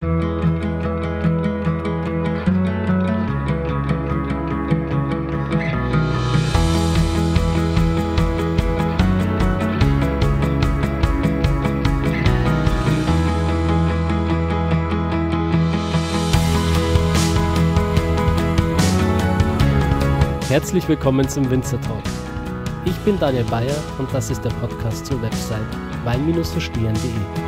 Herzlich willkommen zum Winzer Talk. Ich bin Daniel Bayer und das ist der Podcast zur Website wein-verstehen.de.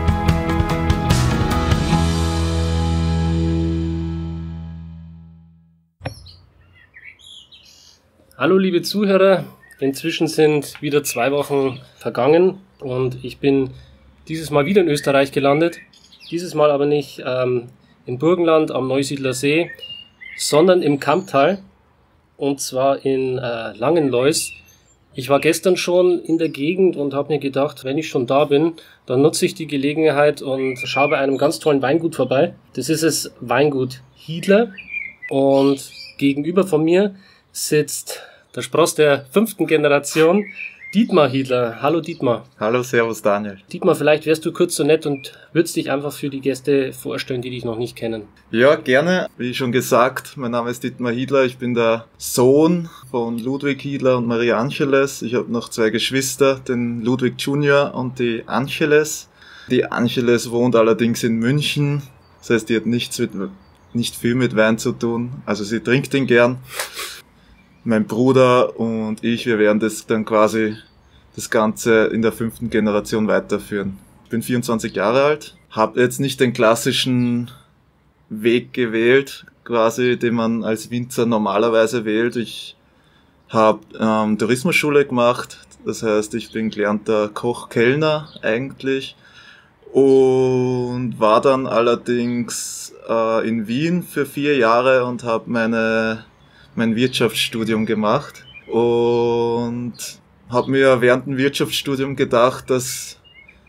Hallo liebe Zuhörer, inzwischen sind wieder 2 Wochen vergangen und ich bin dieses Mal wieder in Österreich gelandet. Dieses Mal aber nicht in Burgenland am Neusiedler See, sondern im Kamptal. Und zwar in Langenlois. Ich war gestern schon in der Gegend und habe mir gedacht, wenn ich schon da bin, dann nutze ich die Gelegenheit und schaue bei einem ganz tollen Weingut vorbei. Das ist das Weingut Hiedler. Und gegenüber von mir sitzt der Spross der 5. Generation, Dietmar Hiedler. Hallo Dietmar. Hallo, servus Daniel. Dietmar, vielleicht wärst du kurz so nett und würdest dich einfach für die Gäste vorstellen, die dich noch nicht kennen. Ja, gerne. Wie schon gesagt, mein Name ist Dietmar Hiedler. Ich bin der Sohn von Ludwig Hiedler und Maria Angeles. Ich habe noch 2 Geschwister, den Ludwig Junior und die Angeles. Die Angeles wohnt allerdings in München. Das heißt, die hat nicht viel mit Wein zu tun. Also sie trinkt ihn gern. Mein Bruder und ich, wir werden das dann quasi das Ganze in der 5. Generation weiterführen. Ich bin 24 Jahre alt, habe jetzt nicht den klassischen Weg gewählt, quasi, den man als Winzer normalerweise wählt. Ich habe Tourismusschule gemacht, das heißt, ich bin gelernter Koch-Kellner eigentlich und war dann allerdings in Wien für 4 Jahre und habe mein Wirtschaftsstudium gemacht und habe mir während dem Wirtschaftsstudium gedacht, dass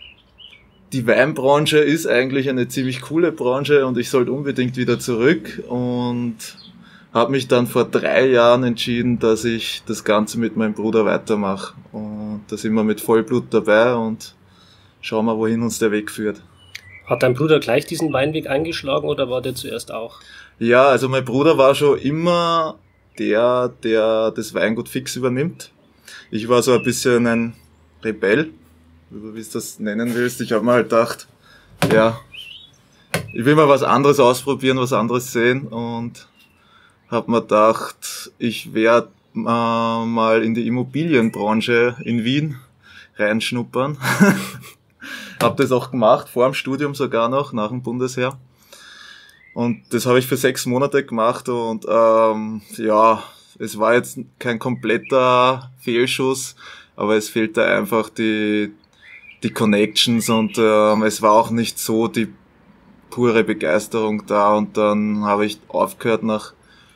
die Weinbranche ist eigentlich eine ziemlich coole Branche und ich sollte unbedingt wieder zurück und habe mich dann vor 3 Jahren entschieden, dass ich das Ganze mit meinem Bruder weitermache und da sind wir mit Vollblut dabei und schauen wir, wohin uns der Weg führt. Hat dein Bruder gleich diesen Weinweg eingeschlagen oder war der zuerst auch? Ja, also mein Bruder war schon immer der das Weingut fix übernimmt. Ich war so ein bisschen ein Rebell, wie du das nennen willst. Ich habe mir halt gedacht, ja, ich will mal was anderes ausprobieren, was anderes sehen und habe mir gedacht, ich werde mal in die Immobilienbranche in Wien reinschnuppern. Habe das auch gemacht, vor dem Studium sogar noch, nach dem Bundesheer. Und das habe ich für 6 Monate gemacht und ja, es war jetzt kein kompletter Fehlschuss, aber es fehlte einfach die Connections und es war auch nicht so die pure Begeisterung da und dann habe ich aufgehört nach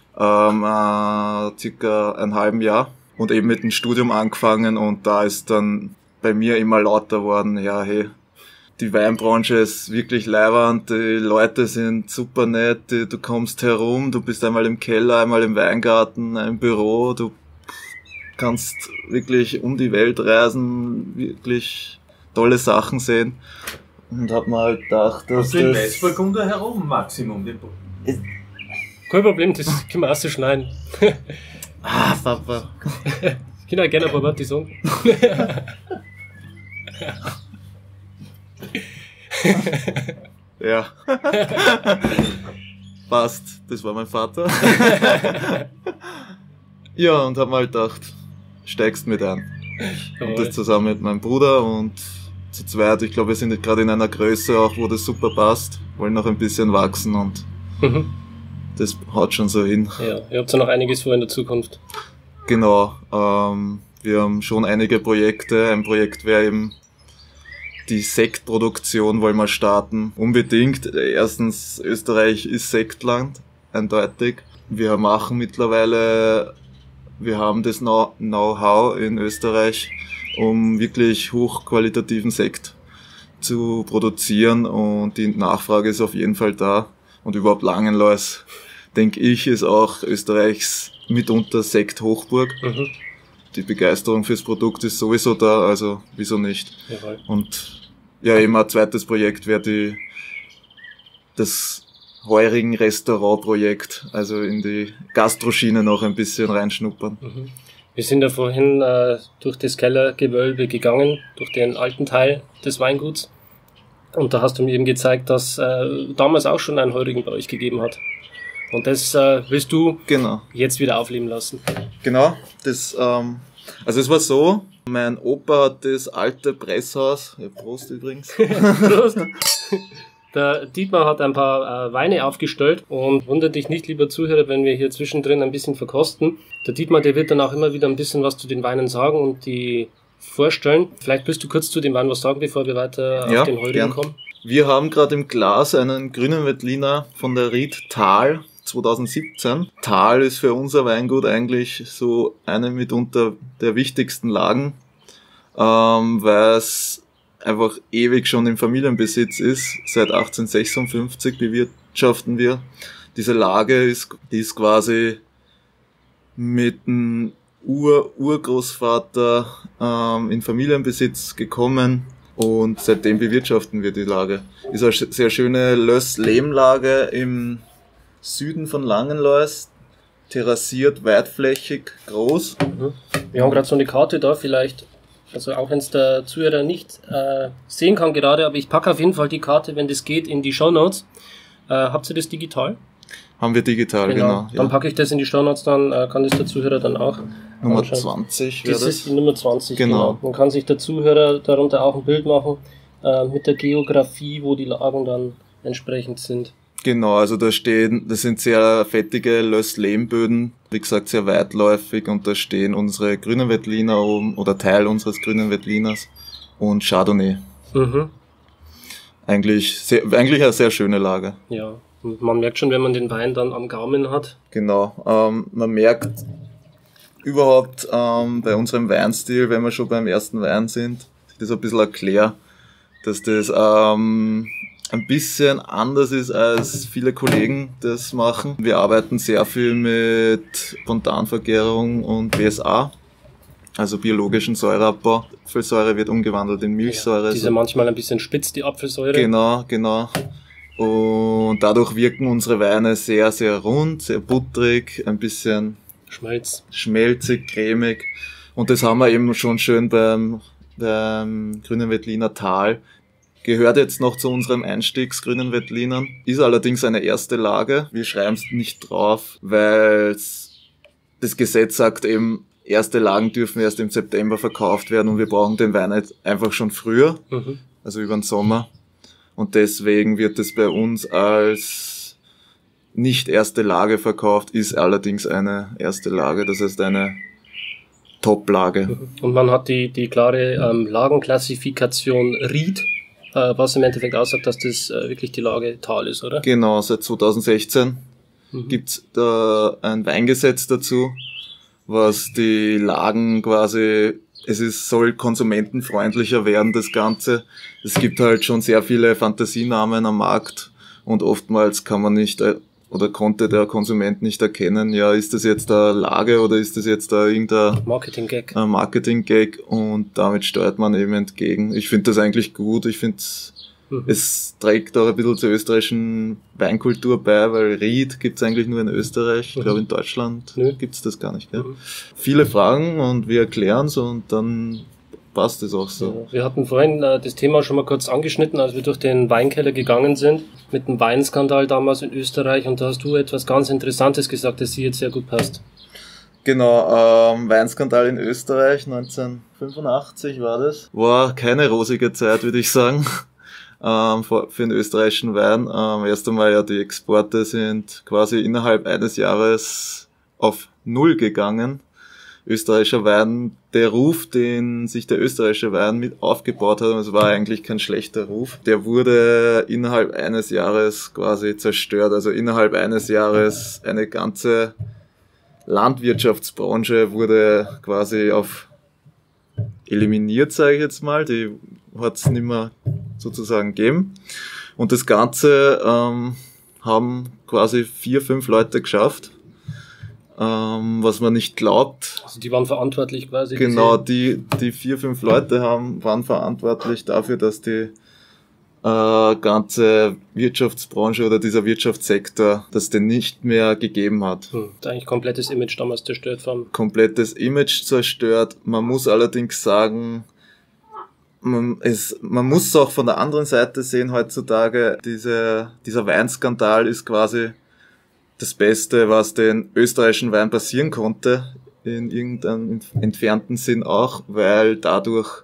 circa einem halben Jahr und eben mit dem Studium angefangen und da ist dann bei mir immer lauter worden, ja hey, die Weinbranche ist wirklich leiwand, die Leute sind super nett, du kommst herum, du bist einmal im Keller, einmal im Weingarten, im Büro, du kannst wirklich um die Welt reisen, wirklich tolle Sachen sehen und hab mir halt gedacht, dass das... Weißburgunder herum, Maximum. Kein Problem, das können wir ausschneiden. Papa. Ich kann auch gerne ein paar Worte sagen. Ja. Passt, das war mein Vater. Ja, und hab mir halt gedacht, steigst mit ein. Und das zusammen mit meinem Bruder und zu zweit, ich glaube, wir sind gerade in einer Größe auch, wo das super passt, wollen noch ein bisschen wachsen und das haut schon so hin. Ja, ihr habt ja noch einiges vor in der Zukunft. Genau, wir haben schon einige Projekte. Ein Projekt wäre eben die Sektproduktion, wollen wir starten. Unbedingt. Erstens, Österreich ist Sektland, eindeutig. Wir machen mittlerweile, wir haben das Know-how in Österreich, um wirklich hochqualitativen Sekt zu produzieren und die Nachfrage ist auf jeden Fall da. Und überhaupt Langenlois, denke ich, ist auch Österreichs mitunter Sekt-Hochburg. Die Begeisterung fürs Produkt ist sowieso da, also wieso nicht. Jawohl. Und ja, eben ein zweites Projekt wäre das heurigen Restaurantprojekt, also in die Gastroschiene noch ein bisschen reinschnuppern. Mhm. Wir sind ja vorhin durch das Kellergewölbe gegangen, durch den alten Teil des Weinguts. Und da hast du mir eben gezeigt, dass damals auch schon einen Heurigen bei euch gegeben hat. Und das willst du jetzt wieder aufleben lassen. Genau, also es war so, mein Opa hat das alte Presshaus, ja, Prost übrigens. Prost. Der Dietmar hat ein paar Weine aufgestellt und wundert dich nicht, lieber Zuhörer, wenn wir hier zwischendrin ein bisschen verkosten. Der Dietmar, der wird dann auch immer wieder ein bisschen was zu den Weinen sagen und die vorstellen. Vielleicht willst du kurz zu dem Wein was sagen, bevor wir weiter auf den Heurigen kommen. Wir haben gerade im Glas einen grünen Veltliner von der Ried Thal 2017. Thal ist für unser Weingut eigentlich so eine mitunter der wichtigsten Lagen, weil es einfach ewig schon im Familienbesitz ist. Seit 1856 bewirtschaften wir. Diese Lage die ist quasi mit dem Urgroßvater in Familienbesitz gekommen und seitdem bewirtschaften wir die Lage. Ist eine sehr schöne Löss-Lehmlage im Süden von Langenlois, terrassiert, weitflächig, groß. Mhm. Wir haben gerade so eine Karte da, vielleicht, also auch wenn es der Zuhörer nicht sehen kann gerade, aber ich packe auf jeden Fall die Karte, wenn das geht, in die Shownotes. Habt ihr das digital? Haben wir digital, genau. Dann packe ich das in die Shownotes, dann kann das der Zuhörer dann auch Nummer anschauen. 20 wäre das. Das ist die Nummer 20, genau. Man kann sich der Zuhörer darunter auch ein Bild machen mit der Geografie, wo die Lagen dann entsprechend sind. Genau, also das sind sehr fettige Löss-Lehmböden, wie gesagt sehr weitläufig, und da stehen unsere grünen Veltliner oben, oder Teil unseres grünen Veltliners und Chardonnay. Mhm. Eigentlich eine sehr schöne Lage. Ja, und man merkt schon, wenn man den Wein dann am Gaumen hat. Genau, man merkt überhaupt bei unserem Weinstil, wenn wir schon beim ersten Wein sind, das ein bisschen erklärt, dass das ein bisschen anders ist, als viele Kollegen das machen. Wir arbeiten sehr viel mit Spontanvergärung und BSA, also biologischen Säureabbau. Apfelsäure wird umgewandelt in Milchsäure. Ja, die ist ja manchmal ein bisschen spitz, die Apfelsäure. Genau. Und dadurch wirken unsere Weine sehr, sehr rund, sehr butterig, ein bisschen schmelzig, cremig. Und das haben wir eben schon schön beim grünen Veltliner Thal. Gehört jetzt noch zu unserem Einstiegsgrünen Veltlinern, ist allerdings eine erste Lage. Wir schreiben es nicht drauf, weil das Gesetz sagt eben, erste Lagen dürfen erst im September verkauft werden und wir brauchen den Wein halt einfach schon früher, also über den Sommer. Und deswegen wird es bei uns als nicht erste Lage verkauft, ist allerdings eine erste Lage, das heißt eine Top-Lage. Und man hat die klare Lagenklassifikation Ried, was im Endeffekt aussagt, dass das wirklich die Lage Thal ist, oder? Genau, seit 2016 gibt's da ein Weingesetz dazu, was die Lagen quasi, soll konsumentenfreundlicher werden, das Ganze. Es gibt halt schon sehr viele Fantasienamen am Markt und oftmals kann man nicht oder konnte der Konsument nicht erkennen, ja, ist das jetzt eine Lage oder ist das jetzt irgendein Marketing-Gag, und damit steuert man eben entgegen. Ich finde das eigentlich gut, ich finde es trägt auch ein bisschen zur österreichischen Weinkultur bei, weil Ried gibt's eigentlich nur in Österreich, ich glaube in Deutschland gibt's das gar nicht. Gell? Viele Fragen und wir erklären's und dann passt es auch so. Ja, wir hatten vorhin das Thema schon mal kurz angeschnitten, als wir durch den Weinkeller gegangen sind, mit dem Weinskandal damals in Österreich, und da hast du etwas ganz Interessantes gesagt, das hier jetzt sehr gut passt. Genau, Weinskandal in Österreich, 1985 war das. War keine rosige Zeit, würde ich sagen, für den österreichischen Wein. Erst einmal ja, die Exporte sind quasi innerhalb eines Jahres auf Null gegangen. Österreichischer Wein, der Ruf, den sich der österreichische Wein mit aufgebaut hat, und es war eigentlich kein schlechter Ruf, der wurde innerhalb eines Jahres quasi zerstört. Also innerhalb eines Jahres eine ganze Landwirtschaftsbranche wurde quasi eliminiert, sage ich jetzt mal. Die hat es nicht mehr sozusagen gegeben. Und das Ganze haben quasi 4-5 Leute geschafft. Was man nicht glaubt. Also die waren verantwortlich quasi. Genau, die 4-5 Leute waren verantwortlich dafür, dass die ganze Wirtschaftsbranche oder dieser Wirtschaftssektor, das den nicht mehr gegeben hat. Ist eigentlich komplettes Image damals zerstört vom. Komplettes Image zerstört. Man muss allerdings sagen, man muss es auch von der anderen Seite sehen heutzutage. Dieser Weinskandal ist quasi das Beste, was den österreichischen Wein passieren konnte, in irgendeinem entfernten Sinn auch, weil dadurch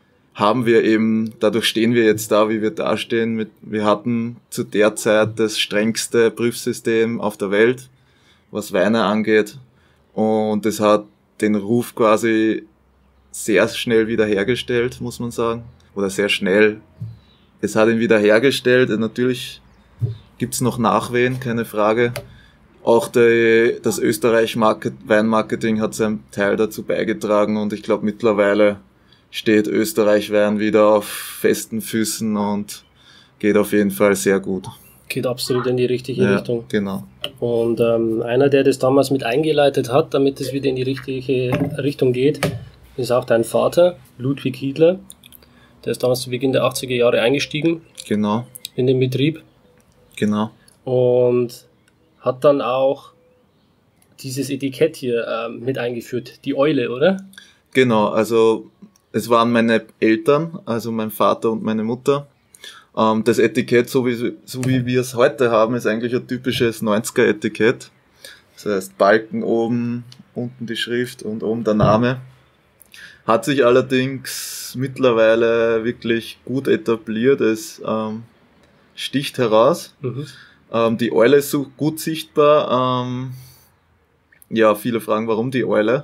stehen wir jetzt da, wie wir dastehen. Wir hatten zu der Zeit das strengste Prüfsystem auf der Welt, was Weine angeht. Und es hat den Ruf quasi sehr schnell wiederhergestellt, muss man sagen. Oder sehr schnell. Es hat ihn wiederhergestellt. Natürlich gibt's noch Nachwehen, keine Frage. Auch das Österreich Weinmarketing hat seinen Teil dazu beigetragen. Und ich glaube, mittlerweile steht Österreich Wein wieder auf festen Füßen und geht auf jeden Fall sehr gut. Geht absolut in die richtige Richtung. Genau. Und einer, der das damals mit eingeleitet hat, damit es wieder in die richtige Richtung geht, ist auch dein Vater, Ludwig Hiedler. Der ist damals zu Beginn der 80er Jahre eingestiegen. Genau. In den Betrieb. Genau. Und hat dann auch dieses Etikett hier mit eingeführt, die Eule, oder? Genau, also es waren meine Eltern, also mein Vater und meine Mutter. Das Etikett, so wie wir es heute haben, ist eigentlich ein typisches 90er-Etikett. Das heißt Balken oben, unten die Schrift und oben der Name. Hat sich allerdings mittlerweile wirklich gut etabliert. Es sticht heraus. Die Eule ist so gut sichtbar. Viele fragen, warum die Eule?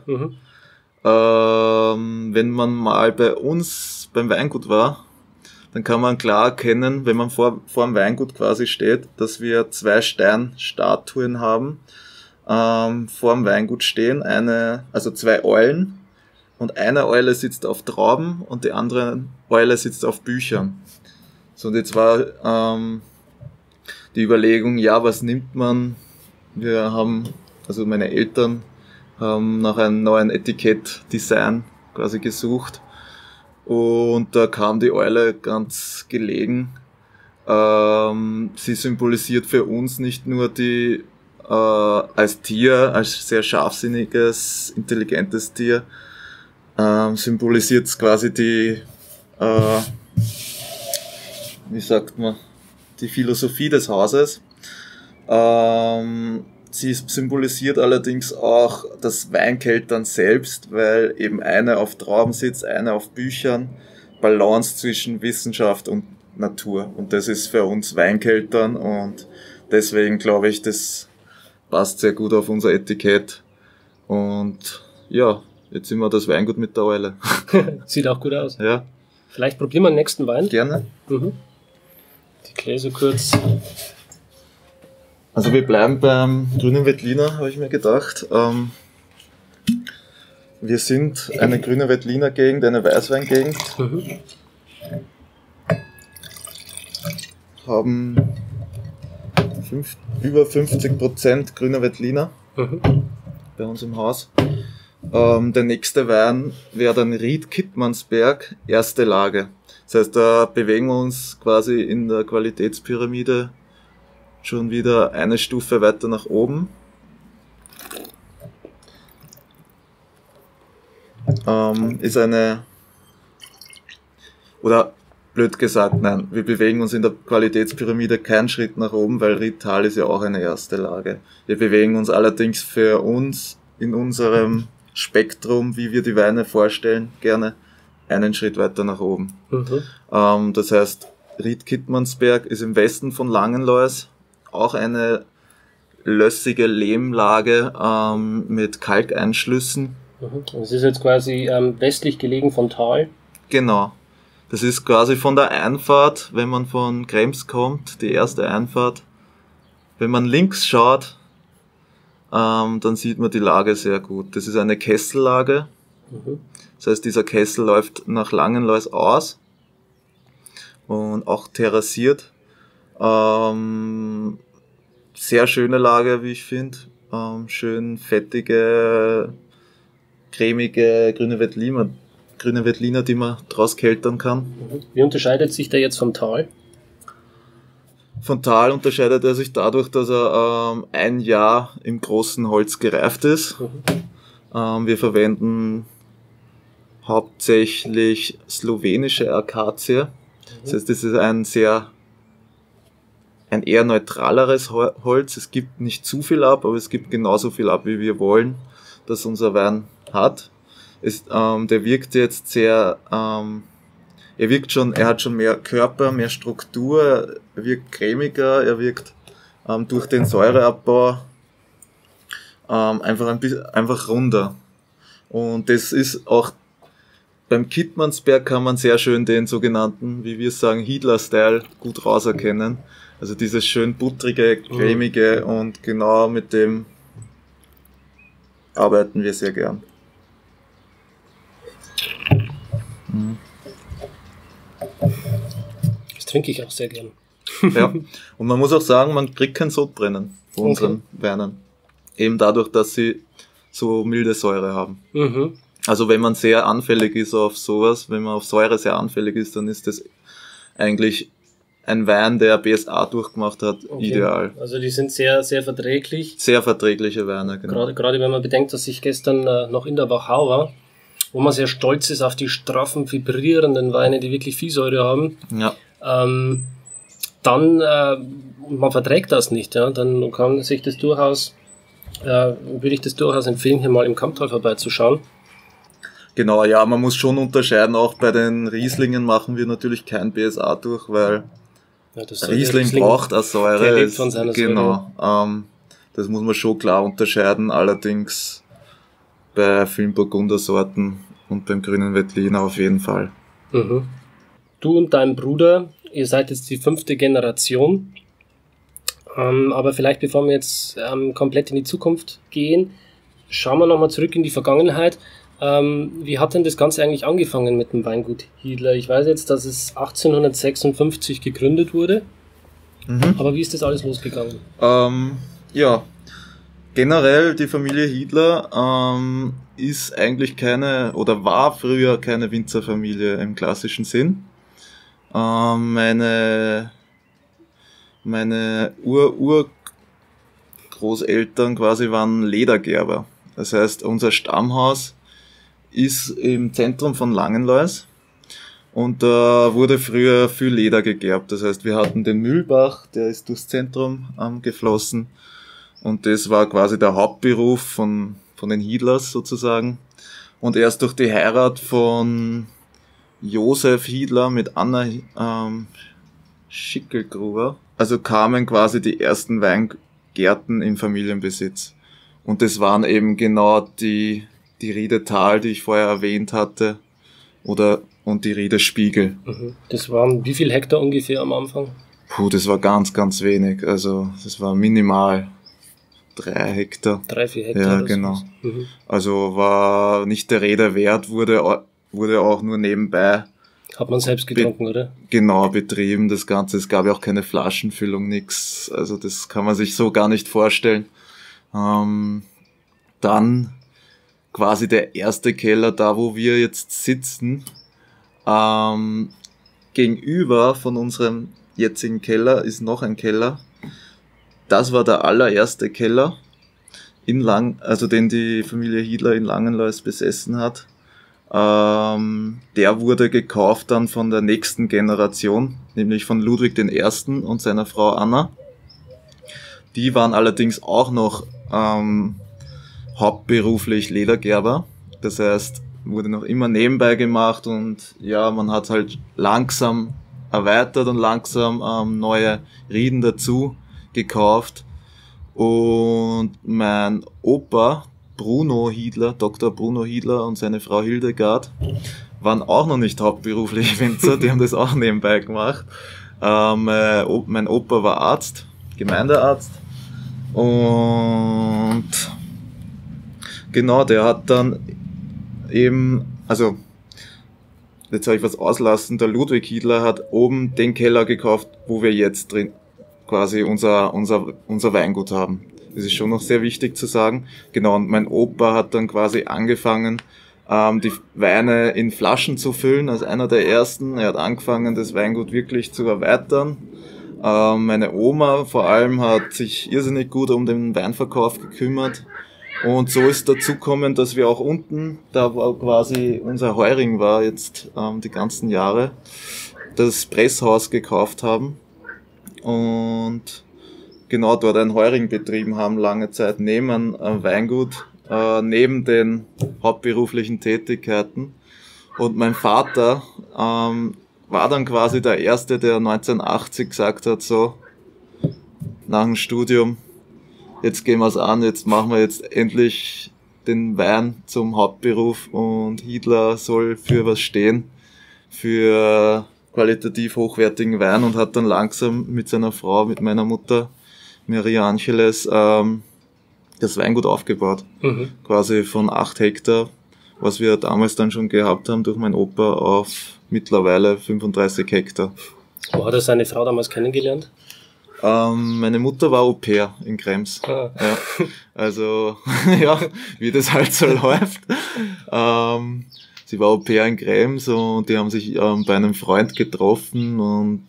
Wenn man mal bei uns beim Weingut war, dann kann man klar erkennen, wenn man vor dem Weingut quasi steht, dass wir 2 Steinstatuen haben, vor dem Weingut stehen, also 2 Eulen, und eine Eule sitzt auf Trauben und die andere Eule sitzt auf Büchern. So, und jetzt war die Überlegung, was nimmt man? Meine Eltern haben nach einem neuen Etikettdesign quasi gesucht. Und da kam die Eule ganz gelegen. Sie symbolisiert für uns nicht nur als Tier, als sehr scharfsinniges, intelligentes Tier, symbolisiert quasi die Philosophie des Hauses. Sie symbolisiert allerdings auch das Weinkeltern selbst, weil eben eine auf Trauben sitzt, eine auf Büchern. Balance zwischen Wissenschaft und Natur. Und das ist für uns Weinkeltern und deswegen glaube ich, das passt sehr gut auf unser Etikett. Und jetzt sind wir das Weingut mit der Eule. Sieht auch gut aus. Ja. Vielleicht probieren wir den nächsten Wein. Gerne. Die Gläser kurz. Also wir bleiben beim grünen Veltliner, habe ich mir gedacht. Wir sind eine grüne Veltliner Gegend, eine Weißweingegend. Haben über 50% grüner Veltliner bei uns im Haus. Der nächste Wein wäre dann Ried Kittmannsberg, erste Lage. Das heißt, da bewegen wir uns quasi in der Qualitätspyramide schon wieder eine Stufe weiter nach oben. Blöd gesagt, nein, wir bewegen uns in der Qualitätspyramide keinen Schritt nach oben, weil Riedtal ist ja auch eine erste Lage. Wir bewegen uns allerdings für uns in unserem Spektrum, wie wir die Weine vorstellen, gerne einen Schritt weiter nach oben. Das heißt, Ried Kittmannsberg ist im Westen von Langenlois, auch eine lössige Lehmlage mit Kalkeinschlüssen. Das ist jetzt quasi westlich gelegen von Tal. Genau. Das ist quasi von der Einfahrt, wenn man von Krems kommt, die erste Einfahrt. Wenn man links schaut, dann sieht man die Lage sehr gut. Das ist eine Kessellage. Das heißt, dieser Kessel läuft nach Langenlois aus und auch terrassiert. Sehr schöne Lage, wie ich finde. Schön fettige, cremige grüne Veltliner, die man draus keltern kann. Wie unterscheidet sich der jetzt vom Tal? Von Tal unterscheidet er sich dadurch, dass er ein Jahr im großen Holz gereift ist. Wir verwenden hauptsächlich slowenische Akazie. Das heißt, das ist ein eher neutraleres Holz. Es gibt nicht zu viel ab, aber es gibt genauso viel ab, wie wir wollen, dass unser Wein hat. Der wirkt jetzt sehr, er hat schon mehr Körper, mehr Struktur, er wirkt cremiger, er wirkt durch den Säureabbau einfach runder. Und das ist auch beim Kittmannsberg kann man sehr schön den sogenannten, wie wir sagen, Hiedler-Style gut rauserkennen. Also dieses schön buttrige, cremige und genau mit dem arbeiten wir sehr gern. Das trinke ich auch sehr gern. Ja, und man muss auch sagen, man kriegt kein Sodbrennen von unseren Weinen. Eben dadurch, dass sie so milde Säure haben. Also wenn man sehr anfällig ist auf sowas, wenn man auf Säure sehr anfällig ist, dann ist das eigentlich ein Wein, der BSA durchgemacht hat, ideal. Also die sind sehr, sehr verträglich. Sehr verträgliche Weine, genau. Gerade wenn man bedenkt, dass ich gestern noch in der Wachau war, wo man sehr stolz ist auf die straffen, vibrierenden Weine, die wirklich viel Säure haben. Ja. Dann, man verträgt das nicht, ja, dann kann sich das durchaus, würde ich das durchaus empfehlen, hier mal im Kamptal vorbeizuschauen. Genau, ja, man muss schon unterscheiden, auch bei den Rieslingen machen wir natürlich kein BSA durch, weil Riesling braucht eine Säure. Der lebt von seiner Säure. Das muss man schon klar unterscheiden, allerdings bei vielen Burgundersorten und beim grünen Veltliner auf jeden Fall. Du und dein Bruder, ihr seid jetzt die 5. Generation, aber vielleicht bevor wir jetzt komplett in die Zukunft gehen, schauen wir nochmal zurück in die Vergangenheit. Wie hat denn das Ganze eigentlich angefangen mit dem Weingut Hiedler? Ich weiß jetzt, dass es 1856 gegründet wurde, aber wie ist das alles losgegangen? Ja, generell die Familie Hiedler ist eigentlich war früher keine Winzerfamilie im klassischen Sinn. Meine Urgroßeltern quasi waren Ledergerber. Das heißt, unser Stammhaus ist im Zentrum von Langenlois und da wurde früher viel Leder gegerbt. Das heißt, wir hatten den Mühlbach, der ist durchs Zentrum geflossen und das war quasi der Hauptberuf von den Hiedlers sozusagen. Und erst durch die Heirat von Josef Hiedler mit Anna Schickelgruber, also kamen quasi die ersten Weingärten in Familienbesitz. Und das waren eben genau die Riede Tal, die ich vorher erwähnt hatte, und die Riede Spiegel. Das waren wie viel Hektar ungefähr am Anfang? Das war ganz, ganz wenig. Also das war minimal 3 Hektar. 3-4 Hektar. Ja, genau. Also war nicht der Rede wert, wurde auch nur nebenbei. Hat man selbst getrunken, oder? Genau, betrieben, das Ganze. Es gab ja auch keine Flaschenfüllung, nix. Also das kann man sich so gar nicht vorstellen. Dann quasi der erste Keller, da wo wir jetzt sitzen, gegenüber von unserem jetzigen Keller ist noch ein Keller. Das war der allererste Keller, den die Familie Hiedler in Langenlois besessen hat. Der wurde gekauft dann von der nächsten Generation, nämlich von Ludwig I. und seiner Frau Anna. Die waren allerdings auch noch hauptberuflich Ledergerber. Das heißt, wurde noch immer nebenbei gemacht und ja, man hat halt langsam erweitert und langsam neue Rieden dazu gekauft. Und mein Opa Bruno Hiedler, Dr. Bruno Hiedler und seine Frau Hildegard waren auch noch nicht hauptberuflich Winzer, die haben das auch nebenbei gemacht. Mein Opa war Arzt, Gemeindearzt. Und genau, der hat dann eben, also jetzt habe ich was auslassen, der Ludwig Hiedler hat oben den Keller gekauft, wo wir jetzt drin quasi unser Weingut haben. Das ist schon noch sehr wichtig zu sagen. Genau, und mein Opa hat dann quasi angefangen, die Weine in Flaschen zu füllen, als einer der ersten. Er hat angefangen, das Weingut wirklich zu erweitern. Meine Oma vor allem hat sich irrsinnig gut um den Weinverkauf gekümmert. Und so ist dazu gekommen, dass wir auch unten, da wo quasi unser Heuring war jetzt die ganzen Jahre, das Presshaus gekauft haben und genau dort ein Heuring betrieben haben, lange Zeit neben einem Weingut, neben den hauptberuflichen Tätigkeiten. Und mein Vater war dann quasi der Erste, der 1980 gesagt hat, so nach dem Studium, jetzt gehen wir es an, jetzt machen wir jetzt endlich den Wein zum Hauptberuf und Hiedler soll für was stehen, für qualitativ hochwertigen Wein, und hat dann langsam mit seiner Frau, mit meiner Mutter, Maria Angeles, das Weingut aufgebaut. Quasi von 8 Hektar, was wir damals dann schon gehabt haben durch meinen Opa, auf mittlerweile 35 Hektar. Wo hat er seine Frau damals kennengelernt? Meine Mutter war Au-pair in Krems. Ja, also, ja, wie das halt so läuft. Sie war Au-pair in Krems und die haben sich bei einem Freund getroffen und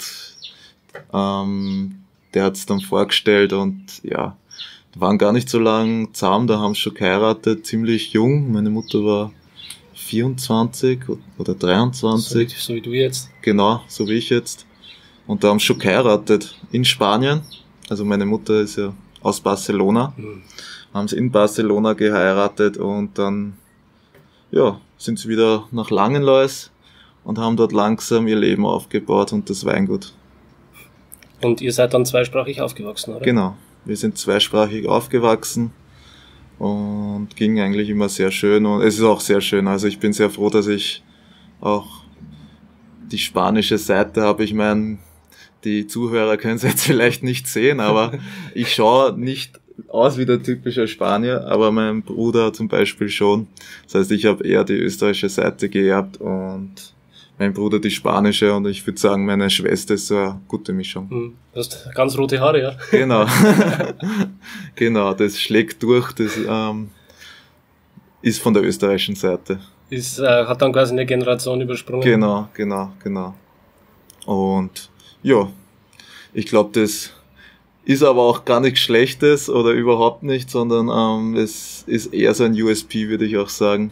der hat es dann vorgestellt und ja, waren gar nicht so lang zusammen, da haben sie schon geheiratet, ziemlich jung. Meine Mutter war 24 oder 23. So wie du jetzt. Genau, so wie ich jetzt. Und da haben sie schon geheiratet in Spanien. Also meine Mutter ist ja aus Barcelona. Haben sie in Barcelona geheiratet und dann ja, sind sie wieder nach Langenlois und haben dort langsam ihr Leben aufgebaut und das Weingut. Und ihr seid dann zweisprachig aufgewachsen, oder? Genau, wir sind zweisprachig aufgewachsen und ging eigentlich immer sehr schön und es ist auch sehr schön. Also ich bin sehr froh, dass ich auch die spanische Seite habe. Ich meine, die Zuhörer können es jetzt vielleicht nicht sehen, aber ich schaue nicht aus wie der typische Spanier, aber mein Bruder zum Beispiel schon. Das heißt, ich habe eher die österreichische Seite geerbt und mein Bruder die spanische, und ich würde sagen, meine Schwester ist so eine gute Mischung. Du hast ganz rote Haare, ja? Genau. Genau, das schlägt durch, das ist von der österreichischen Seite. Hat dann quasi eine Generation übersprungen. Genau. Und ja, ich glaube, das ist aber auch gar nichts Schlechtes oder überhaupt nicht, sondern es ist eher so ein USP, würde ich auch sagen.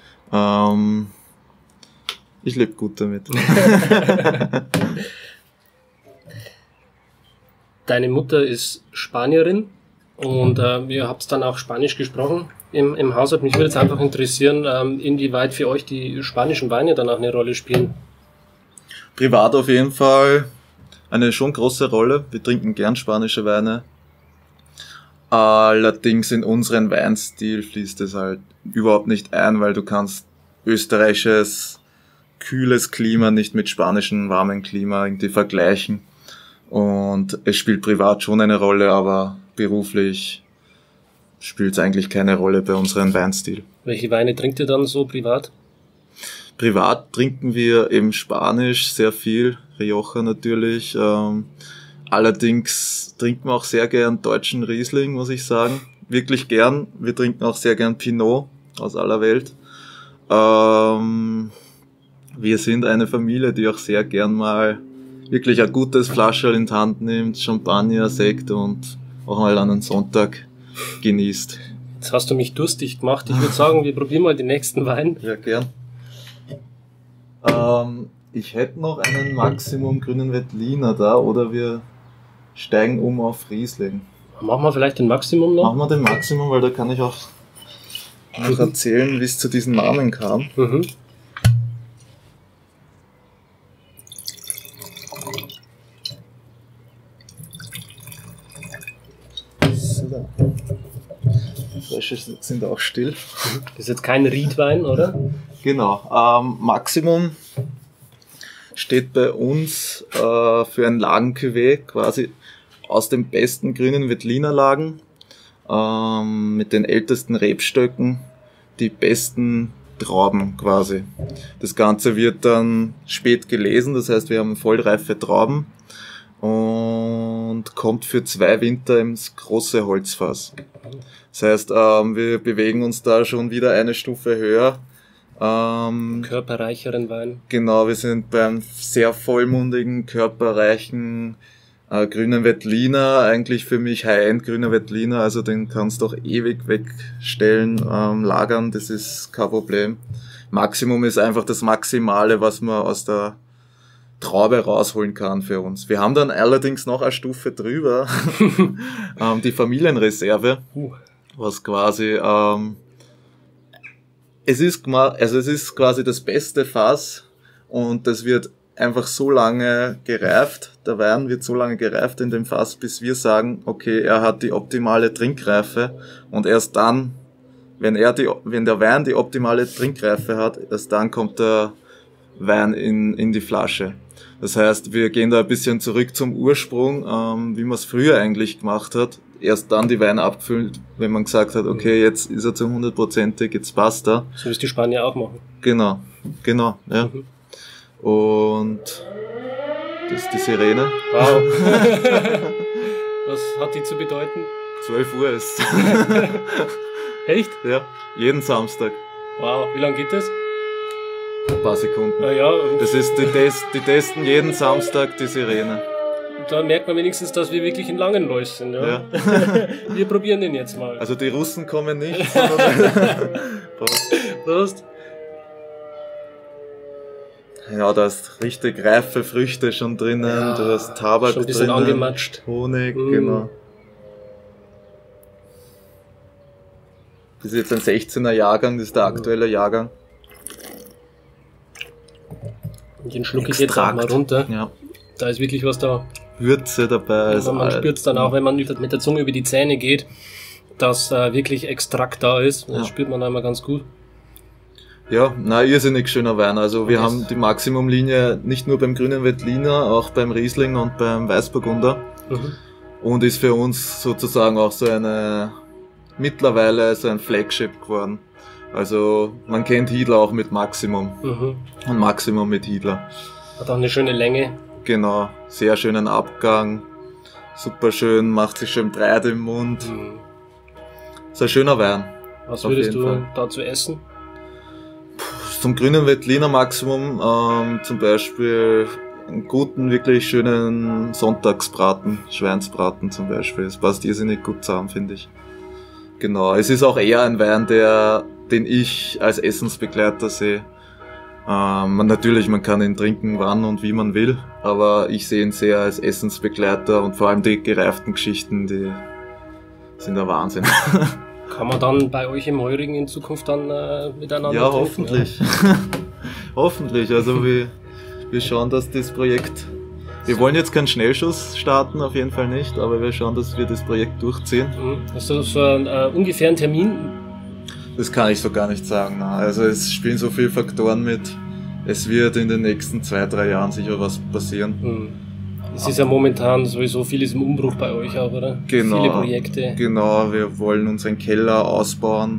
Ich lebe gut damit. Deine Mutter ist Spanierin und ihr habt dann auch Spanisch gesprochen im Haushalt. Mich würde jetzt einfach interessieren, inwieweit für euch die spanischen Weine dann auch eine Rolle spielen. Privat auf jeden Fall eine schon große Rolle. Wir trinken gern spanische Weine. Allerdings in unseren Weinstil fließt es halt überhaupt nicht ein, weil du kannst österreichisches kühles Klima nicht mit spanischem warmen Klima irgendwie vergleichen. Und es spielt privat schon eine Rolle, aber beruflich spielt es eigentlich keine Rolle bei unserem Weinstil. Welche Weine trinkt ihr dann so privat? Privat trinken wir eben Spanisch sehr viel, Rioja natürlich. Allerdings trinken wir auch sehr gern deutschen Riesling, muss ich sagen. Wirklich gern. Wir trinken auch sehr gern Pinot aus aller Welt. Wir sind eine Familie, die auch sehr gern mal wirklich ein gutes Flascherl in die Hand nimmt, Champagner, Sekt und auch mal an einen Sonntag genießt. Jetzt hast du mich durstig gemacht. Ich würde sagen, wir probieren mal den nächsten Wein. Ja, gern. Ich hätte noch einen Maximum grünen Veltliner da, oder wir steigen um auf Riesling. Machen wir vielleicht den Maximum noch? Machen wir den Maximum, weil da kann ich auch noch erzählen, wie es zu diesem Namen kam. So. Die Frösche sind auch still. Das ist jetzt kein Riedwein, oder? Genau. Maximum steht bei uns für ein Lagen-Cuvée quasi aus den besten grünen Veltliner Lagen, mit den ältesten Rebstöcken, die besten Trauben quasi. Das Ganze wird dann spät gelesen, das heißt, wir haben vollreife Trauben und kommt für 2 Winter ins große Holzfass. Das heißt, wir bewegen uns da schon wieder eine Stufe höher. Körperreicheren Wein. Genau, wir sind beim sehr vollmundigen, körperreichen, Grünen Veltliner, eigentlich für mich High-End Grüner Veltliner, also den kannst du auch ewig wegstellen, lagern, das ist kein Problem. Maximum ist einfach das Maximale, was man aus der Traube rausholen kann für uns. Wir haben dann allerdings noch eine Stufe drüber, die Familienreserve, was quasi, es ist quasi das beste Fass und das wird einfach so lange gereift, der Wein wird so lange gereift in dem Fass, bis wir sagen, okay, er hat die optimale Trinkreife und erst dann, wenn der Wein die optimale Trinkreife hat, erst dann kommt der Wein in die Flasche. Das heißt, wir gehen da ein bisschen zurück zum Ursprung, wie man es früher eigentlich gemacht hat. Erst dann die Weine abgefüllt, wenn man gesagt hat, okay, jetzt ist er zu 100%, jetzt passt er. So wie es die Spanier auch machen. Genau, ja. Und das ist die Sirene. Wow. Was hat die zu bedeuten? 12 Uhr ist Echt? ja, jeden Samstag. Wow, wie lange geht das? Ein paar Sekunden. Ja, Das ist, die testen jeden Samstag die Sirene. da merkt man wenigstens, dass wir wirklich in Langenlois sind. Ja? Wir probieren den jetzt mal. Also die Russen kommen nicht, sondern Prost. Prost. Ja, da ist richtig reife Früchte schon drinnen, Ja, du hast Tabak schon ein bisschen drinnen, angematscht. Honig, genau. Das ist jetzt ein 16er Jahrgang, das ist der aktuelle Jahrgang. Und den schlucke ich jetzt auch mal runter. Ja. Da ist wirklich was da. Würze dabei. Also man spürt es dann auch, wenn man mit der Zunge über die Zähne geht, dass wirklich Extrakt da ist. Das spürt man einmal ganz gut. Ja, irrsinnig schöner Wein. Also wir haben die Maximum-Linie nicht nur beim Grünen Veltliner, auch beim Riesling und beim Weißburgunder. Und ist für uns sozusagen auch mittlerweile so ein Flagship geworden. Also man kennt Hiedler auch mit Maximum und Maximum mit Hiedler. Hat auch eine schöne Länge. Genau, sehr schönen Abgang, super schön, macht sich schön breit im Mund. Ist ein schöner Wein. Was würdest du dazu essen? Zum Grünen Veltliner Maximum zum Beispiel einen guten, wirklich schönen Sonntagsbraten, Schweinsbraten zum Beispiel. Das passt irrsinnig gut zusammen, finde ich. Genau, es ist auch eher ein Wein, den ich als Essensbegleiter sehe. Natürlich, man kann ihn trinken, wann und wie man will, aber ich sehe ihn sehr als Essensbegleiter und vor allem die gereiften Geschichten, die sind der Wahnsinn. Kann man dann bei euch im Heurigen in Zukunft dann miteinander Ja, trinken? hoffentlich. Hoffentlich, also wir schauen, dass das Projekt... Wir wollen jetzt keinen Schnellschuss starten, auf jeden Fall nicht, aber wir schauen, dass wir das Projekt durchziehen. Hast du so einen ungefähren Termin? Das kann ich so gar nicht sagen. Nein. Also es spielen so viele Faktoren mit. Es wird in den nächsten 2-3 Jahren sicher was passieren. Es ist ja momentan sowieso vieles im Umbruch bei euch auch, oder? Genau. Viele Projekte. Genau, wir wollen unseren Keller ausbauen.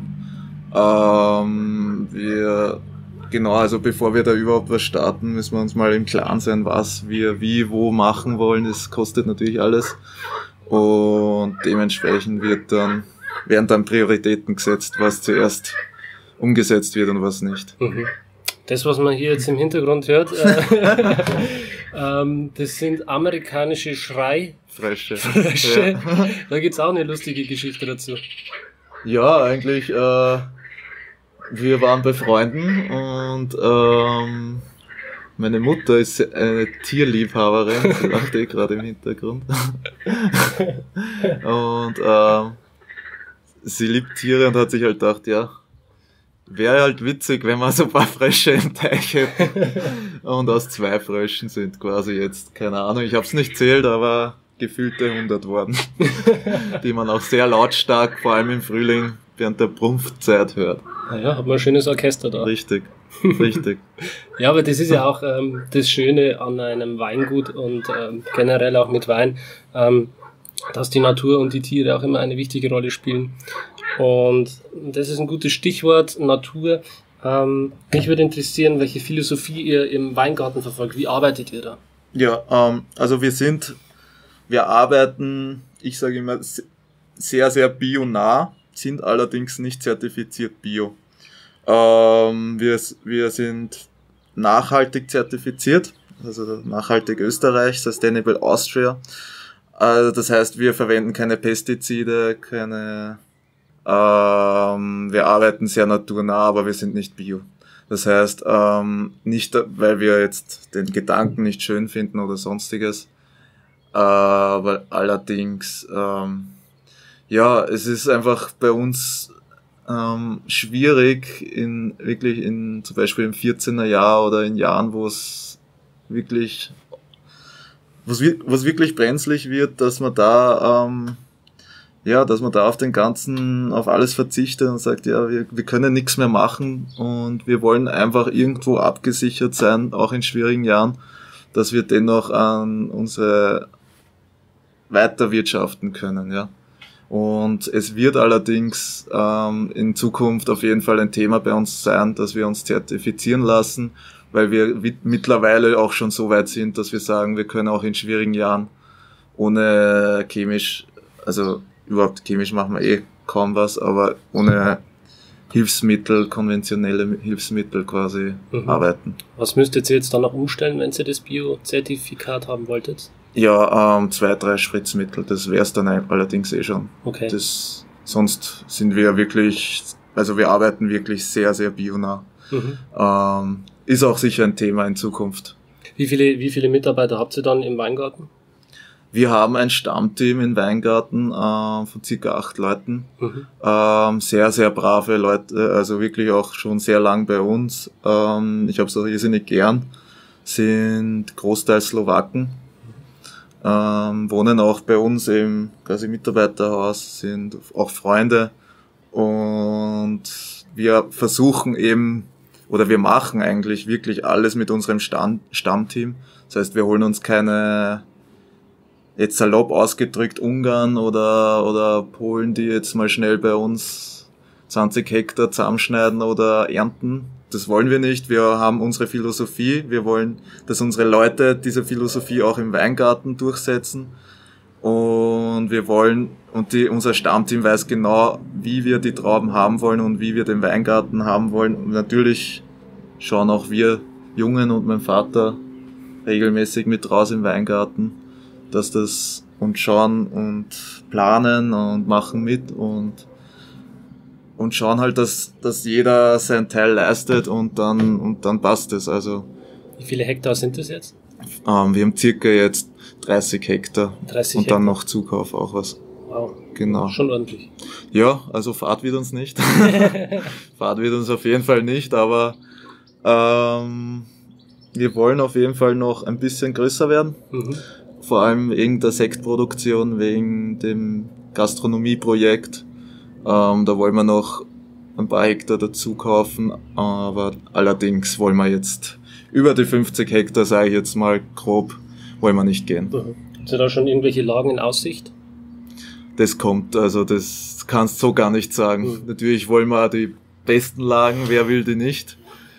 Also bevor wir da überhaupt was starten, müssen wir uns mal im Klaren sein, was wir wie, wo machen wollen. Das kostet natürlich alles. Und dementsprechend werden dann Prioritäten gesetzt, was zuerst umgesetzt wird und was nicht. Das, was man hier jetzt im Hintergrund hört, das sind amerikanische Schreifrösche. Ja. Da gibt's auch eine lustige Geschichte dazu. Ja, eigentlich, wir waren bei Freunden und meine Mutter ist eine Tierliebhaberin, sie lacht gerade im Hintergrund. Und sie liebt Tiere und hat sich halt gedacht, ja, wäre halt witzig, wenn wir so ein paar Frösche im Teich hätten. Und aus 2 Fröschen sind quasi jetzt, keine Ahnung, ich habe es nicht zählt, aber gefühlte 100 worden. Die man auch sehr lautstark, vor allem im Frühling, während der Prumpfzeit hört. Naja, hat man ein schönes Orchester da. Richtig. Ja, aber das ist ja auch das Schöne an einem Weingut und generell auch mit Wein, dass die Natur und die Tiere auch immer eine wichtige Rolle spielen. Und das ist ein gutes Stichwort, Natur. Mich würde interessieren, welche Philosophie ihr im Weingarten verfolgt. Wie arbeitet ihr da? Ja, also wir arbeiten, ich sage immer, sehr, sehr bio-nah, sind allerdings nicht zertifiziert bio. Wir sind nachhaltig zertifiziert, also nachhaltig Österreich, Sustainable Austria. Also das heißt, wir verwenden keine Pestizide, wir arbeiten sehr naturnah, aber wir sind nicht bio. Das heißt, nicht, weil wir jetzt den Gedanken nicht schön finden oder sonstiges, aber allerdings, es ist einfach bei uns schwierig, zum Beispiel im 14er Jahr oder in Jahren, was wirklich brenzlig wird, dass man da auf alles verzichtet und sagt, ja, wir können nichts mehr machen und wir wollen einfach irgendwo abgesichert sein, auch in schwierigen Jahren, dass wir dennoch an unsere weiterwirtschaften können, ja. Und es wird allerdings in Zukunft auf jeden Fall ein Thema bei uns sein, dass wir uns zertifizieren lassen, weil wir mittlerweile auch schon so weit sind, dass wir sagen, wir können auch in schwierigen Jahren ohne chemisch, also überhaupt chemisch machen wir kaum was, aber ohne Hilfsmittel, konventionelle Hilfsmittel quasi arbeiten. Was müsstet ihr jetzt dann noch umstellen, wenn ihr das Bio-Zertifikat haben wolltet? Ja, 2, 3 Spritzmittel, das wäre es dann allerdings schon. Okay. Sonst sind wir wirklich, also wir arbeiten wirklich sehr, sehr bionah. Ist auch sicher ein Thema in Zukunft. Wie viele Mitarbeiter habt ihr dann im Weingarten? Wir haben ein Stammteam im Weingarten von ca. 8 Leuten. Sehr, sehr brave Leute, also wirklich auch schon sehr lang bei uns. Ich habe es auch irrsinnig gern. Sind großteils Slowaken. Wohnen auch bei uns im quasi Mitarbeiterhaus, sind auch Freunde. Und wir versuchen eben, oder wir machen eigentlich wirklich alles mit unserem Stammteam. Das heißt, wir holen uns keine, jetzt salopp ausgedrückt, Ungarn oder Polen, die jetzt mal schnell bei uns 20 Hektar zusammenschneiden oder ernten. Das wollen wir nicht. Wir haben unsere Philosophie. Wir wollen, dass unsere Leute diese Philosophie auch im Weingarten durchsetzen. Und wir wollen, unser Stammteam weiß genau, wie wir die Trauben haben wollen und wie wir den Weingarten haben wollen. Und natürlich schauen auch wir Jungen und mein Vater regelmäßig mit raus im Weingarten, dass das und schauen und planen und machen mit und schauen halt, dass jeder sein Teil leistet und dann passt es. Also wie viele Hektar sind das jetzt? Wir haben circa jetzt 30 Hektar 30 und Hektar. Dann noch Zukauf auch was. Wow. Genau. Schon ordentlich. Ja, also Fahrt wird uns nicht. Fahrt wird uns auf jeden Fall nicht, aber wir wollen auf jeden Fall noch ein bisschen größer werden. Vor allem wegen der Sektproduktion, wegen dem Gastronomieprojekt. Da wollen wir noch ein paar Hektar dazu kaufen, aber allerdings wollen wir jetzt über die 50 Hektar, sage ich jetzt mal grob, wollen wir nicht gehen. Habt ihr da schon irgendwelche Lagen in Aussicht? Das kommt, also das kannst du so gar nicht sagen. Natürlich wollen wir die besten Lagen, wer will die nicht.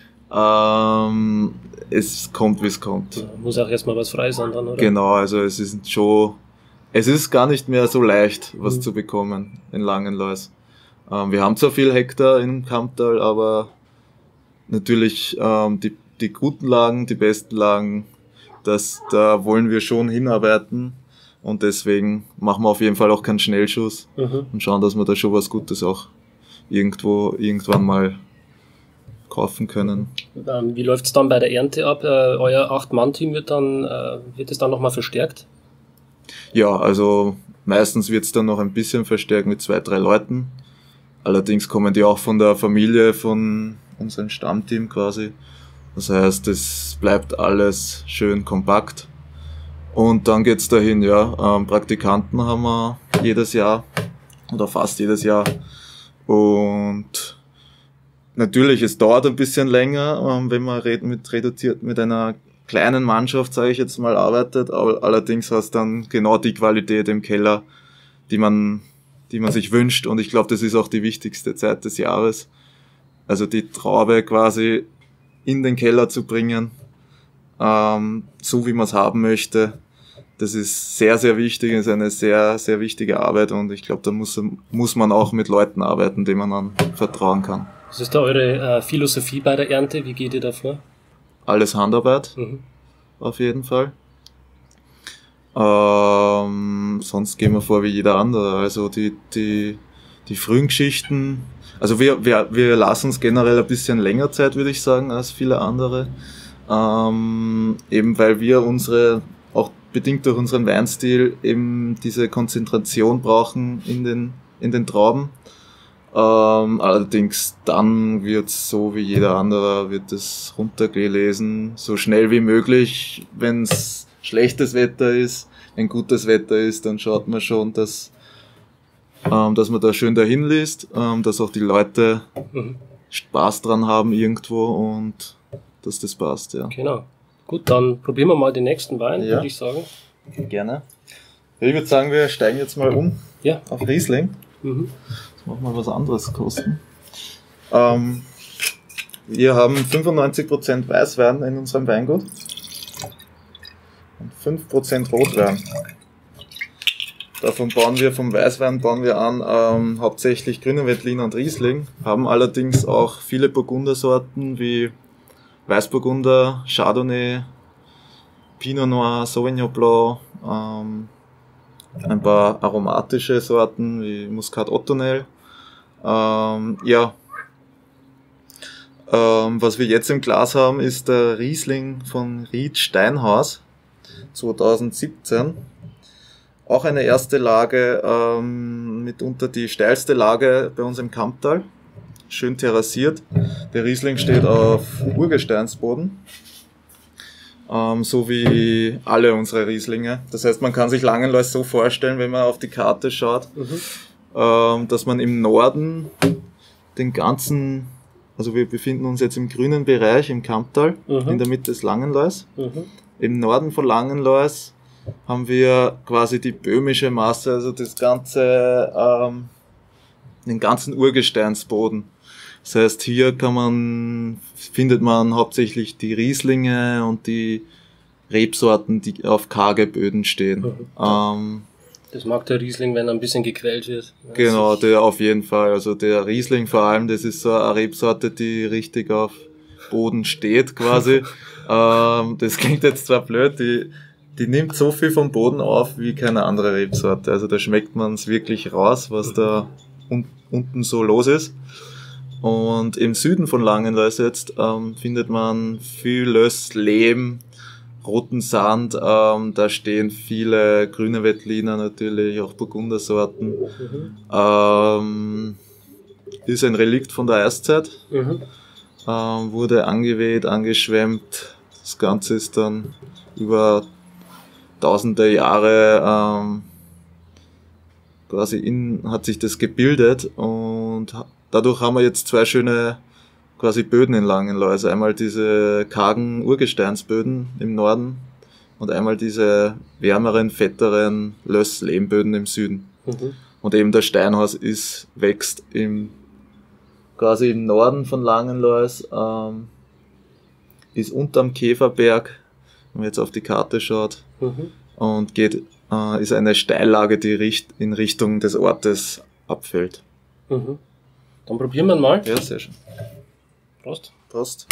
Es kommt, wie es kommt. Ja, muss auch erstmal was frei sein dann, oder? Genau, also es ist gar nicht mehr so leicht, was zu bekommen in Langenlois. Wir haben zwar viel Hektar im Kamptal, aber natürlich die guten Lagen, die besten Lagen, da wollen wir schon hinarbeiten und deswegen machen wir auf jeden Fall auch keinen Schnellschuss und schauen, dass wir da schon was Gutes auch irgendwann mal kaufen können. Wie läuft's dann bei der Ernte ab? Euer 8-Mann-Team wird es dann nochmal verstärkt? Ja, also meistens wird's dann noch ein bisschen verstärkt mit 2, 3 Leuten. Allerdings kommen die auch von der Familie, von unserem Stammteam quasi. Das heißt, es bleibt alles schön kompakt. Und dann geht's dahin, ja. Praktikanten haben wir jedes Jahr oder fast jedes Jahr. Und natürlich, es dauert ein bisschen länger, wenn man reduziert mit einer kleinen Mannschaft, sage ich jetzt mal, arbeitet. Aber allerdings hast du dann genau die Qualität im Keller, die man sich wünscht. Und ich glaube, das ist auch die wichtigste Zeit des Jahres. Also die Traube quasi in den Keller zu bringen, so wie man es haben möchte. Das ist sehr, sehr wichtig, ist eine sehr, sehr wichtige Arbeit und ich glaube, da muss man auch mit Leuten arbeiten, denen man dann vertrauen kann. Was ist da eure Philosophie bei der Ernte? Wie geht ihr da vor? Alles Handarbeit, auf jeden Fall. Sonst gehen wir vor wie jeder andere. Also die frühen Geschichten, also wir lassen uns generell ein bisschen länger Zeit, würde ich sagen, als viele andere. Eben weil wir auch bedingt durch unseren Weinstil, eben diese Konzentration brauchen in den Trauben. Allerdings dann wird's so wie jeder andere, wird es runtergelesen, so schnell wie möglich. Wenn's schlechtes Wetter ist, wenn gutes Wetter ist, dann schaut man schon, dass man da schön dahin liest, dass auch die Leute Spaß dran haben irgendwo und dass das passt, ja. Genau. Gut, dann probieren wir mal den nächsten Wein, Ja. würde ich sagen. Gerne. Ich würde sagen, wir steigen jetzt mal um Ja. auf Riesling. Mhm. Jetzt machen wir was anderes kosten. Wir haben 95% Weißwein in unserem Weingut und 5% Rotwein. Vom Weißwein bauen wir an hauptsächlich Grüner Veltliner und Riesling, haben allerdings auch viele Burgundersorten wie Weißburgunder, Chardonnay, Pinot Noir, Sauvignon Blanc, ein paar aromatische Sorten wie Muscat Ottonel. Was wir jetzt im Glas haben, ist der Riesling von Ried Steinhaus 2017. Auch eine erste Lage, mitunter die steilste Lage bei uns im Kamptal. Schön terrassiert. Der Riesling steht auf Urgesteinsboden. So wie alle unsere Rieslinge. Das heißt, man kann sich Langenlois so vorstellen, wenn man auf die Karte schaut, dass man im Norden den ganzen, also wir befinden uns jetzt im grünen Bereich im Kamptal, in der Mitte des Langenlois. Im Norden von Langenlois haben wir quasi die böhmische Masse, also das ganze, den ganzen Urgesteinsboden. Das heißt, hier findet man hauptsächlich die Rieslinge und die Rebsorten, die auf karge Böden stehen. Das mag der Riesling, wenn er ein bisschen gequält wird. Genau, der auf jeden Fall. Also der Riesling vor allem, das ist so eine Rebsorte, die richtig auf Boden steht quasi. Das klingt jetzt zwar blöd, die nimmt so viel vom Boden auf wie keine andere Rebsorte. Also da schmeckt man es wirklich raus, was da unten so los ist. Und im Süden von Langenlois jetzt findet man viel Löss, Lehm, roten Sand. Da stehen viele grüne Veltliner natürlich, auch Burgundersorten. Ist ein Relikt von der Eiszeit. Wurde angeweht, angeschwemmt. Das Ganze ist dann über tausende Jahre quasi hat sich das gebildet und dadurch haben wir jetzt zwei schöne quasi Böden in Langenlois. Also einmal diese kargen Urgesteinsböden im Norden und einmal diese wärmeren, fetteren Löss-Lehmböden im Süden. Und eben das Steinhaus wächst quasi im Norden von Langenlois, ist unterm Käferberg, wenn man jetzt auf die Karte schaut, und ist eine Steillage, die in Richtung des Ortes abfällt. Dann probieren wir mal. Ja, sehr schön. Prost. Prost.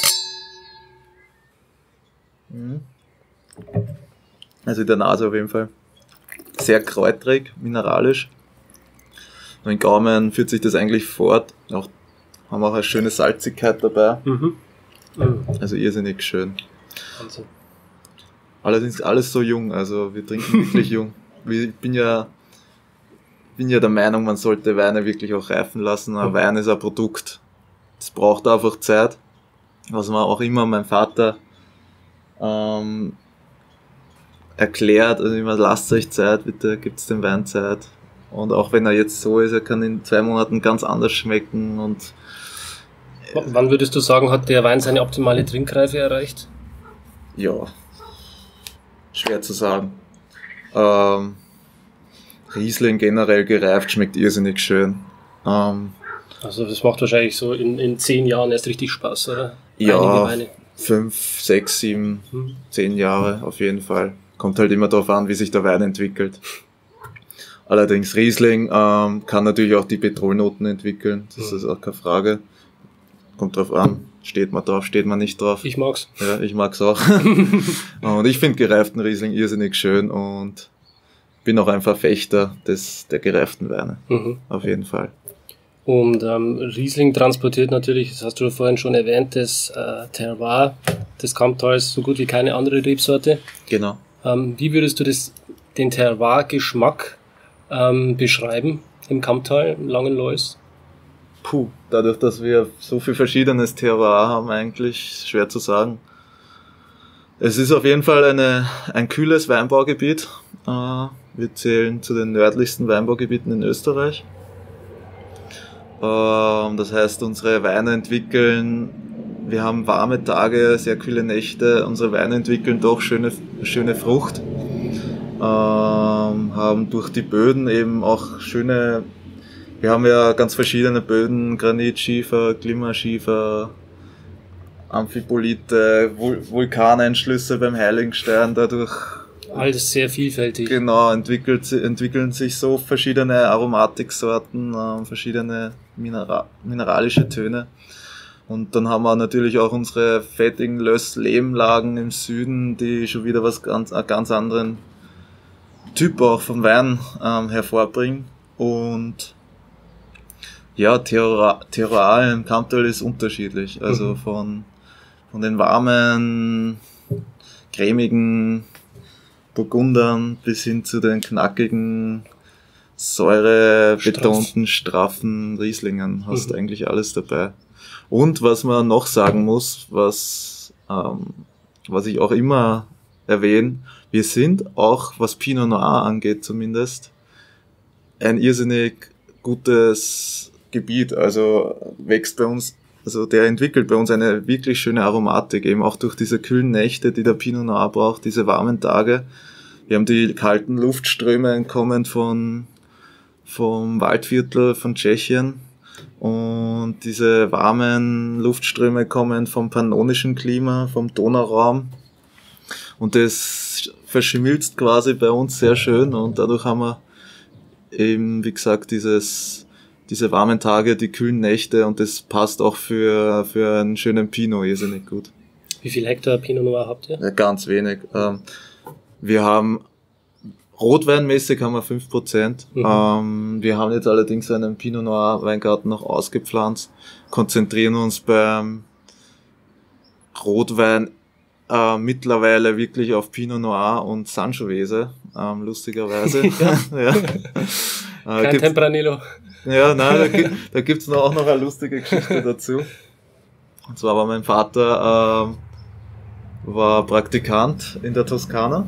Also in der Nase auf jeden Fall. Sehr kräutrig, mineralisch. Und im Gaumen führt sich das eigentlich fort. Haben auch eine schöne Salzigkeit dabei. Also irrsinnig schön. Wahnsinn. Allerdings alles so jung, also wir trinken wirklich jung. Ich bin ja der Meinung, man sollte Weine wirklich auch reifen lassen. Ein Wein ist ein Produkt. Es braucht einfach Zeit. Was mir auch immer mein Vater erklärt, also immer, lasst euch Zeit, bitte gibt's dem Wein Zeit. Und auch wenn er jetzt so ist, er kann in 2 Monaten ganz anders schmecken. Und wann würdest du sagen, hat der Wein seine optimale Trinkreife erreicht? ja, schwer zu sagen. Riesling generell gereift schmeckt irrsinnig schön. Also das macht wahrscheinlich so in 10 Jahren erst richtig Spaß, oder? Ja, Einige Weine. 5, 6, 7, 10 Jahre auf jeden Fall. Kommt halt immer darauf an, wie sich der Wein entwickelt. Allerdings Riesling kann natürlich auch die Petrolnoten entwickeln. Das ist auch keine Frage. Kommt drauf an. Steht man drauf, steht man nicht drauf. Ich mag's. Ja, ich mag's auch. Und ich finde gereiften Riesling irrsinnig schön und bin auch ein Verfechter der gereiften Weine. Auf jeden Fall. Und Riesling transportiert natürlich, das hast du vorhin schon erwähnt, das Terroir des Kamptals so gut wie keine andere Rebsorte. Genau. Wie würdest du den Terroir-Geschmack beschreiben im Kamptal, im Langenlois? Dadurch, dass wir so viel verschiedenes Terroir haben, eigentlich schwer zu sagen. Es ist auf jeden Fall ein kühles Weinbaugebiet. Wir zählen zu den nördlichsten Weinbaugebieten in Österreich. Das heißt, unsere Weine wir haben warme Tage, sehr kühle Nächte, unsere Weine entwickeln doch schöne Frucht, haben durch die Böden eben auch wir haben ja ganz verschiedene Böden, Granitschiefer, Glimmerschiefer, Amphibolite, Vulkaneinschlüsse beim Heiligenstein, dadurch alles sehr vielfältig. Genau, entwickeln sich so verschiedene Aromatiksorten, verschiedene mineralische Töne. Und dann haben wir natürlich auch unsere fettigen Löss-Lehmlagen im Süden, die schon wieder einen ganz anderen Typ auch vom Wein hervorbringen. Und ja, Terroir im Kamptal ist unterschiedlich. Also von den warmen, cremigen Burgundern bis hin zu den knackigen, säurebetonten, straffen Rieslingen hast du eigentlich alles dabei. Und was man noch sagen muss, was ich auch immer erwähne, wir sind auch, was Pinot Noir angeht zumindest, ein irrsinnig gutes Gebiet. Also der entwickelt bei uns eine wirklich schöne Aromatik, eben auch durch diese kühlen Nächte, die der Pinot Noir braucht, diese warmen Tage. Wir haben die kalten Luftströme kommend vom Waldviertel von Tschechien und diese warmen Luftströme kommen vom pannonischen Klima, vom Donauraum, und das verschmilzt quasi bei uns sehr schön, und dadurch haben wir eben, wie gesagt, diese warmen Tage, die kühlen Nächte, und das passt auch für einen schönen Pinot irrsinnig gut. Wie viel Hektar Pinot Noir habt ihr? Ja, ganz wenig. Wir haben rotweinmäßig haben wir 5%. Wir haben jetzt allerdings einen Pinot Noir Weingarten noch ausgepflanzt, konzentrieren uns beim Rotwein mittlerweile wirklich auf Pinot Noir und Sangiovese, lustigerweise. Ja. Kein Tempranillo. Ja, nein, da gibt's auch noch eine lustige Geschichte dazu. Und zwar war mein Vater war Praktikant in der Toskana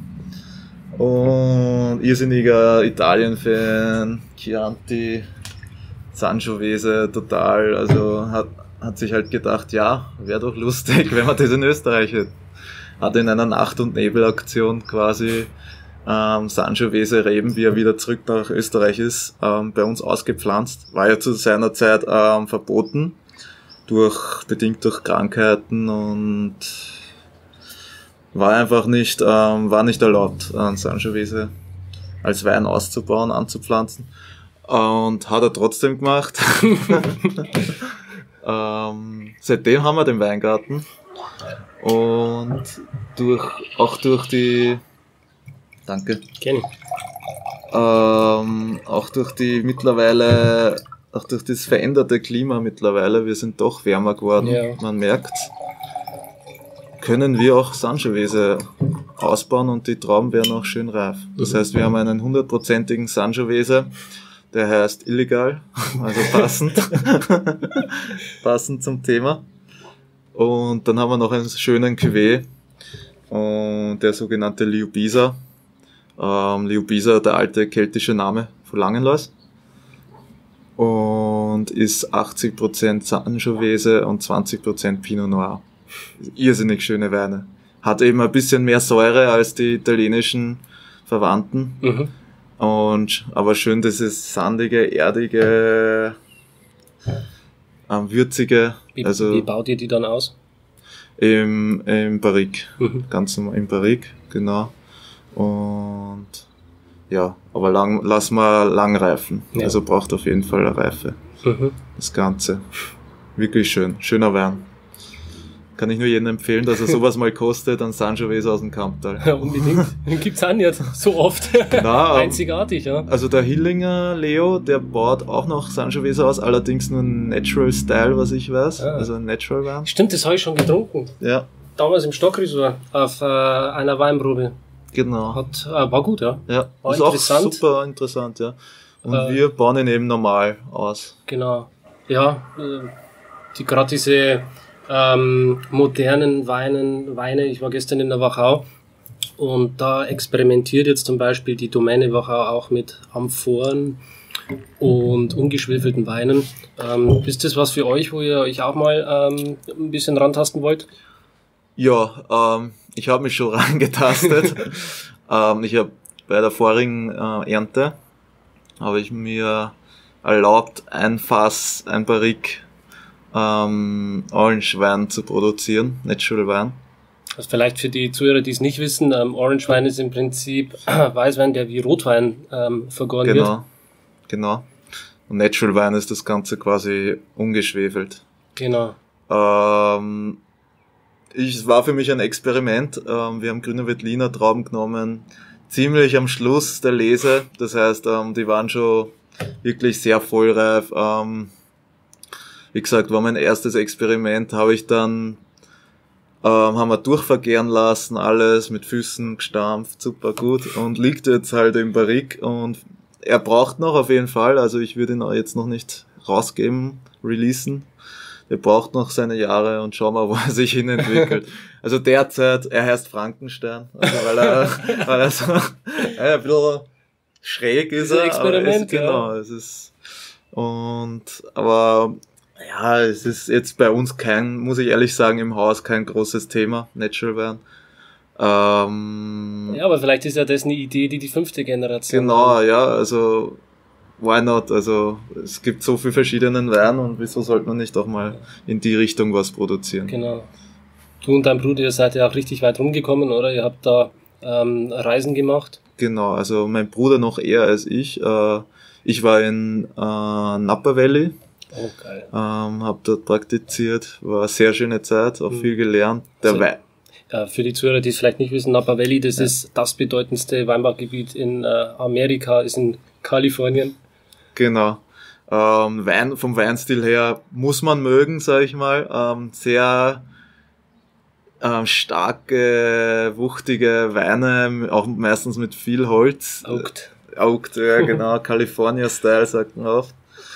und irrsinniger Italien-Fan, Chianti, Sangiovese, total, also hat sich halt gedacht, ja, wäre doch lustig, wenn man das in Österreich hätte. Hat in einer Nacht- und Nebelaktion quasi Sangiovese Reben, wie er wieder zurück nach Österreich ist, bei uns ausgepflanzt. War ja zu seiner Zeit verboten, bedingt durch Krankheiten, und war einfach nicht erlaubt, Sangiovese als Wein auszubauen, anzupflanzen. Und hat er trotzdem gemacht. Seitdem haben wir den Weingarten, und durch die Danke. Gerne. Auch durch das veränderte Klima mittlerweile, wir sind doch wärmer geworden, ja. Man merkt, können wir auch Sangiovese ausbauen, und die Trauben werden auch schön reif. Das heißt, wir haben einen 100%igen Sangiovese, der heißt illegal, also passend zum Thema. Und dann haben wir noch einen schönen Cuvée, und der sogenannte Liubisa. Liubisa, der alte keltische Name von Langenlois, und ist 80% Sangiovese und 20% Pinot Noir. Irrsinnig schöne Weine. Hat eben ein bisschen mehr Säure als die italienischen Verwandten. Aber schön dieses sandige, erdige, würzige. Wie baut ihr die dann aus? Im Barrique. Ganz normal im Barrique, genau. Und ja, aber lassen wir lang reifen. Ja. Also braucht auf jeden Fall eine Reife. Das Ganze. Wirklich schön. Schöner Wein. kann ich nur jedem empfehlen, dass er sowas mal kostet, ein Sangiovese aus dem Kamptal. Ja, unbedingt. Den gibt's auch nicht so oft. Genau, Einzigartig, ja. also der Hillinger Leo, der baut auch noch Sangiovese aus, allerdings nur ein Natural Style, was ich weiß, also ein Natural Wein. Stimmt, das habe ich schon getrunken. Ja, Damals im Stockresort auf einer Weinprobe. genau. War gut, ja. Ja, War ist auch interessant. super interessant, ja. Und wir bauen ihn eben normal aus. Genau. Ja, gerade diese modernen Weine, ich war gestern in der Wachau und da experimentiert jetzt zum Beispiel die Domäne Wachau auch mit Amphoren und ungeschwefelten Weinen. Ist das was für euch, wo ihr euch auch mal ein bisschen rantasten wollt? Ja, ich habe mich schon reingetastet. Ich habe bei der vorigen Ernte habe ich mir erlaubt, ein Barrique Orange Wein zu produzieren, Natural Wein. Also vielleicht für die Zuhörer, die es nicht wissen, Orange Wein ist im Prinzip Weißwein, der wie Rotwein vergoren wird. Genau. Und Natural Wein ist das Ganze quasi ungeschwefelt. Genau. Es war für mich ein Experiment. Wir haben grüne Veltliner Trauben genommen, ziemlich am Schluss der Lese. Das heißt, die waren schon wirklich sehr vollreif. Wie gesagt, war mein erstes Experiment. Haben wir durchvergären lassen, alles mit Füßen gestampft, super gut. Und liegt jetzt halt im Barrique und er braucht noch auf jeden Fall. Also ich würde ihn jetzt noch nicht rausgeben, releasen. Er braucht noch seine Jahre und schauen wir, wo er sich hin entwickelt. Also derzeit, er heißt Frankenstein, also weil er so ein bisschen schräg ist. Ein Experiment, genau, es ist, aber ja, es ist jetzt bei uns muss ich ehrlich sagen, im Haus kein großes Thema, Natural Wein. Ja, aber vielleicht ist ja das eine Idee, die 5. Generation Genau, ja, also why not? Also es gibt so viel verschiedenen Wein und wieso sollte man nicht auch mal in die Richtung was produzieren? Genau. Du und dein Bruder, ihr seid ja auch richtig weit rumgekommen, oder? Ihr habt da Reisen gemacht. Genau, also mein Bruder noch eher als ich. Ich war in Napa Valley. Oh, geil. Hab dort praktiziert, war eine sehr schöne Zeit, auch viel gelernt. Für die Zuhörer, die es vielleicht nicht wissen, Napa Valley, das ist das bedeutendste Weinbaugebiet in Amerika, ist in Kalifornien. Genau. Vom Weinstil her muss man mögen, sag ich mal. Sehr starke, wuchtige Weine, auch meistens mit viel Holz. Oaked, ja genau, California-Style sagt man oft.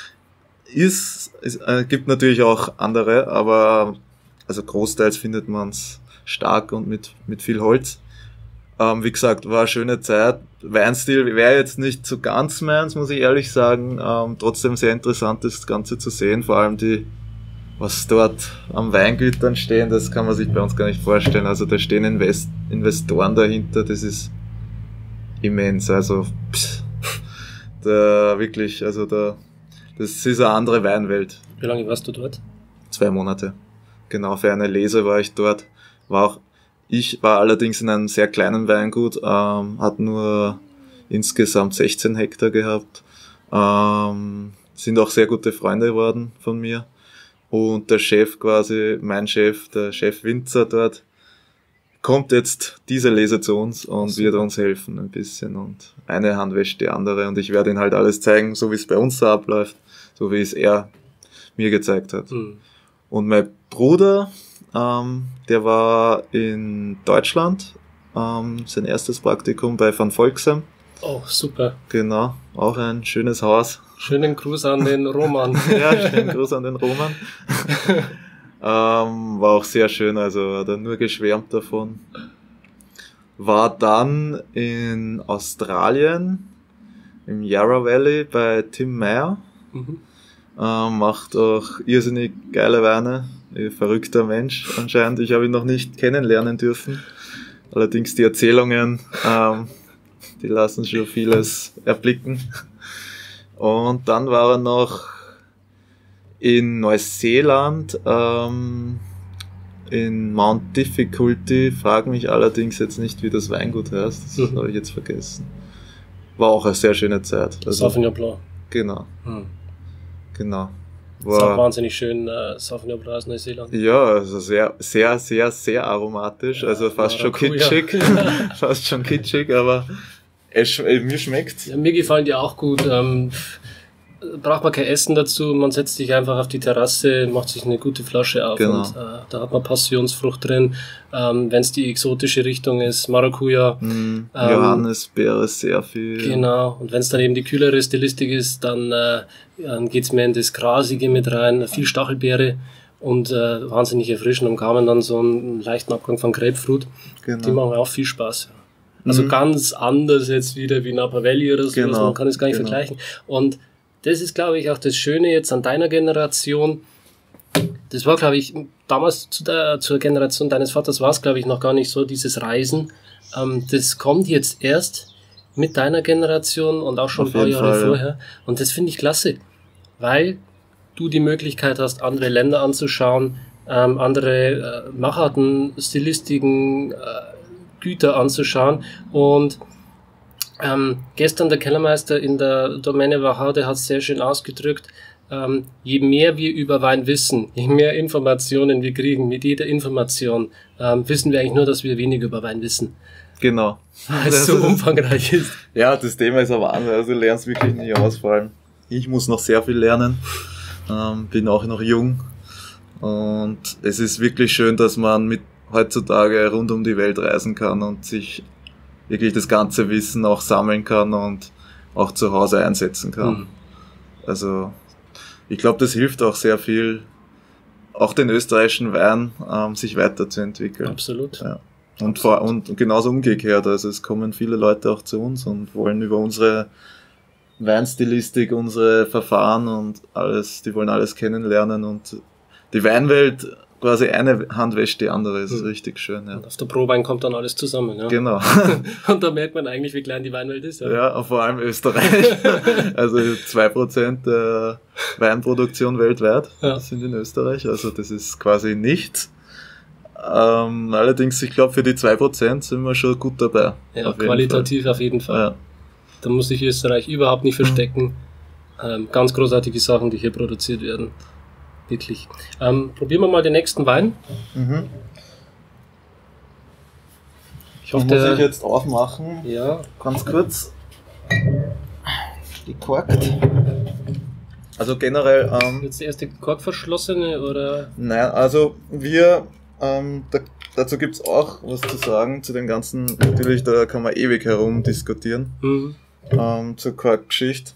Gibt natürlich auch andere, aber also großteils findet man es stark und mit viel Holz. Wie gesagt, war eine schöne Zeit. Weinstil wäre jetzt nicht so ganz meins, muss ich ehrlich sagen. Trotzdem sehr interessant, das Ganze zu sehen. Vor allem was dort am Weingütern stehen, das kann man sich bei uns gar nicht vorstellen. Also da stehen Investoren dahinter, das ist immens. Also das ist eine andere Weinwelt. Wie lange warst du dort? 2 Monate. Genau, für eine Lese war ich dort. Ich war allerdings in einem sehr kleinen Weingut, hat nur insgesamt 16 Hektar gehabt, sind auch sehr gute Freunde geworden von mir. Und der Chef quasi, mein Chef, der Chef Winzer dort, kommt jetzt diese Lese zu uns und wird uns helfen ein bisschen. Und eine Hand wäscht die andere und ich werde ihm halt alles zeigen, so wie es bei uns so abläuft, so wie es er mir gezeigt hat. Mhm. Und mein Bruder, der war in Deutschland, sein erstes Praktikum bei Van Volksem. Oh, super. Genau, auch ein schönes Haus. Schönen Gruß an den Roman. Ja, schönen Gruß an den Roman. War auch sehr schön, also hat er nur geschwärmt davon. War dann in Australien, im Yarra Valley bei Tim Meyer. Mhm. Macht auch irrsinnig geile Weine. Ein verrückter Mensch anscheinend. Ich habe ihn noch nicht kennenlernen dürfen. Allerdings die Erzählungen, die lassen schon vieles erblicken. Und dann war er noch in Neuseeland, in Mount Difficulty. Frag mich allerdings jetzt nicht, wie das Weingut heißt. Das habe ich jetzt vergessen. War auch eine sehr schöne Zeit. Also, Sauvignon Blanc. Genau. Genau. Das ist auch wahnsinnig schön, Sauvignon aus Neuseeland. Ja, also sehr, sehr, sehr, sehr aromatisch, also fast schon kitschig, fast schon kitschig, aber mir schmeckt's. Ja, mir gefallen die auch gut. Braucht man kein Essen dazu, man setzt sich einfach auf die Terrasse, macht sich eine gute Flasche auf und da hat man Passionsfrucht drin. Wenn es die exotische Richtung ist, Maracuja. Johannisbeere sehr viel. Genau, und wenn es dann eben die kühlere Stilistik ist, dann geht's mehr in das Grasige mit rein, viel Stachelbeere und wahnsinnig erfrischend am Gaumen dann so einen leichten Abgang von Grapefruit. Genau. Die machen auch viel Spaß. Also ganz anders jetzt wieder wie Napa Valley oder so, man kann es gar nicht vergleichen. Und das ist, glaube ich, auch das Schöne jetzt an deiner Generation. Das war, glaube ich, damals zur Generation deines Vaters war es, glaube ich, noch gar nicht so, dieses Reisen. Das kommt jetzt erst mit deiner Generation und auch schon ein paar Jahre vorher. Und das finde ich klasse, weil du die Möglichkeit hast, andere Länder anzuschauen, andere Macharten, Stilistiken, Güter anzuschauen und gestern der Kellermeister in der Domäne Wachau, der hat es sehr schön ausgedrückt, je mehr wir über Wein wissen, je mehr Informationen wir kriegen, mit jeder Information wissen wir eigentlich nur, dass wir wenig über Wein wissen. Genau. Weil es so umfangreich ist. Ja, das Thema ist aber anders, also du lernst wirklich nicht aus, vor allem ich muss noch sehr viel lernen, bin auch noch jung und es ist wirklich schön, dass man heutzutage rund um die Welt reisen kann und sich wirklich das ganze Wissen auch sammeln kann und auch zu Hause einsetzen kann. Also ich glaube, das hilft auch sehr viel, auch den österreichischen Wein sich weiterzuentwickeln. Absolut. Ja. Und genauso umgekehrt, also es kommen viele Leute auch zu uns und wollen über unsere Weinstilistik, unsere Verfahren und alles, die wollen alles kennenlernen und die Weinwelt, quasi eine Hand wäscht die andere, das ist richtig schön. Ja. Und auf der Probewein kommt dann alles zusammen. Ja. Genau. Und da merkt man eigentlich, wie klein die Weinwelt ist. Ja, vor allem Österreich. Also 2% der Weinproduktion weltweit sind in Österreich, also das ist quasi nichts. Allerdings, ich glaube, für die 2% sind wir schon gut dabei. Ja, qualitativ auf jeden Fall. Ja. Da muss sich Österreich überhaupt nicht verstecken. Ganz großartige Sachen, die hier produziert werden. Wirklich. Probieren wir mal den nächsten Wein. Ich hoffe, muss ich jetzt aufmachen. Ja. Ganz kurz. Gekorkt. Also generell... Jetzt der erste korkverschlossene oder? Nein, also wir... dazu gibt's auch was zu sagen zu dem Ganzen. Natürlich, da kann man ewig herum diskutieren. Zur Korkgeschichte.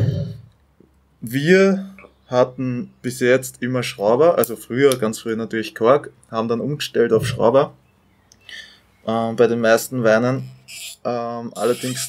Wir hatten bis jetzt immer Schrauber, also ganz früher natürlich Kork, haben dann umgestellt auf Schrauber bei den meisten Weinen. Allerdings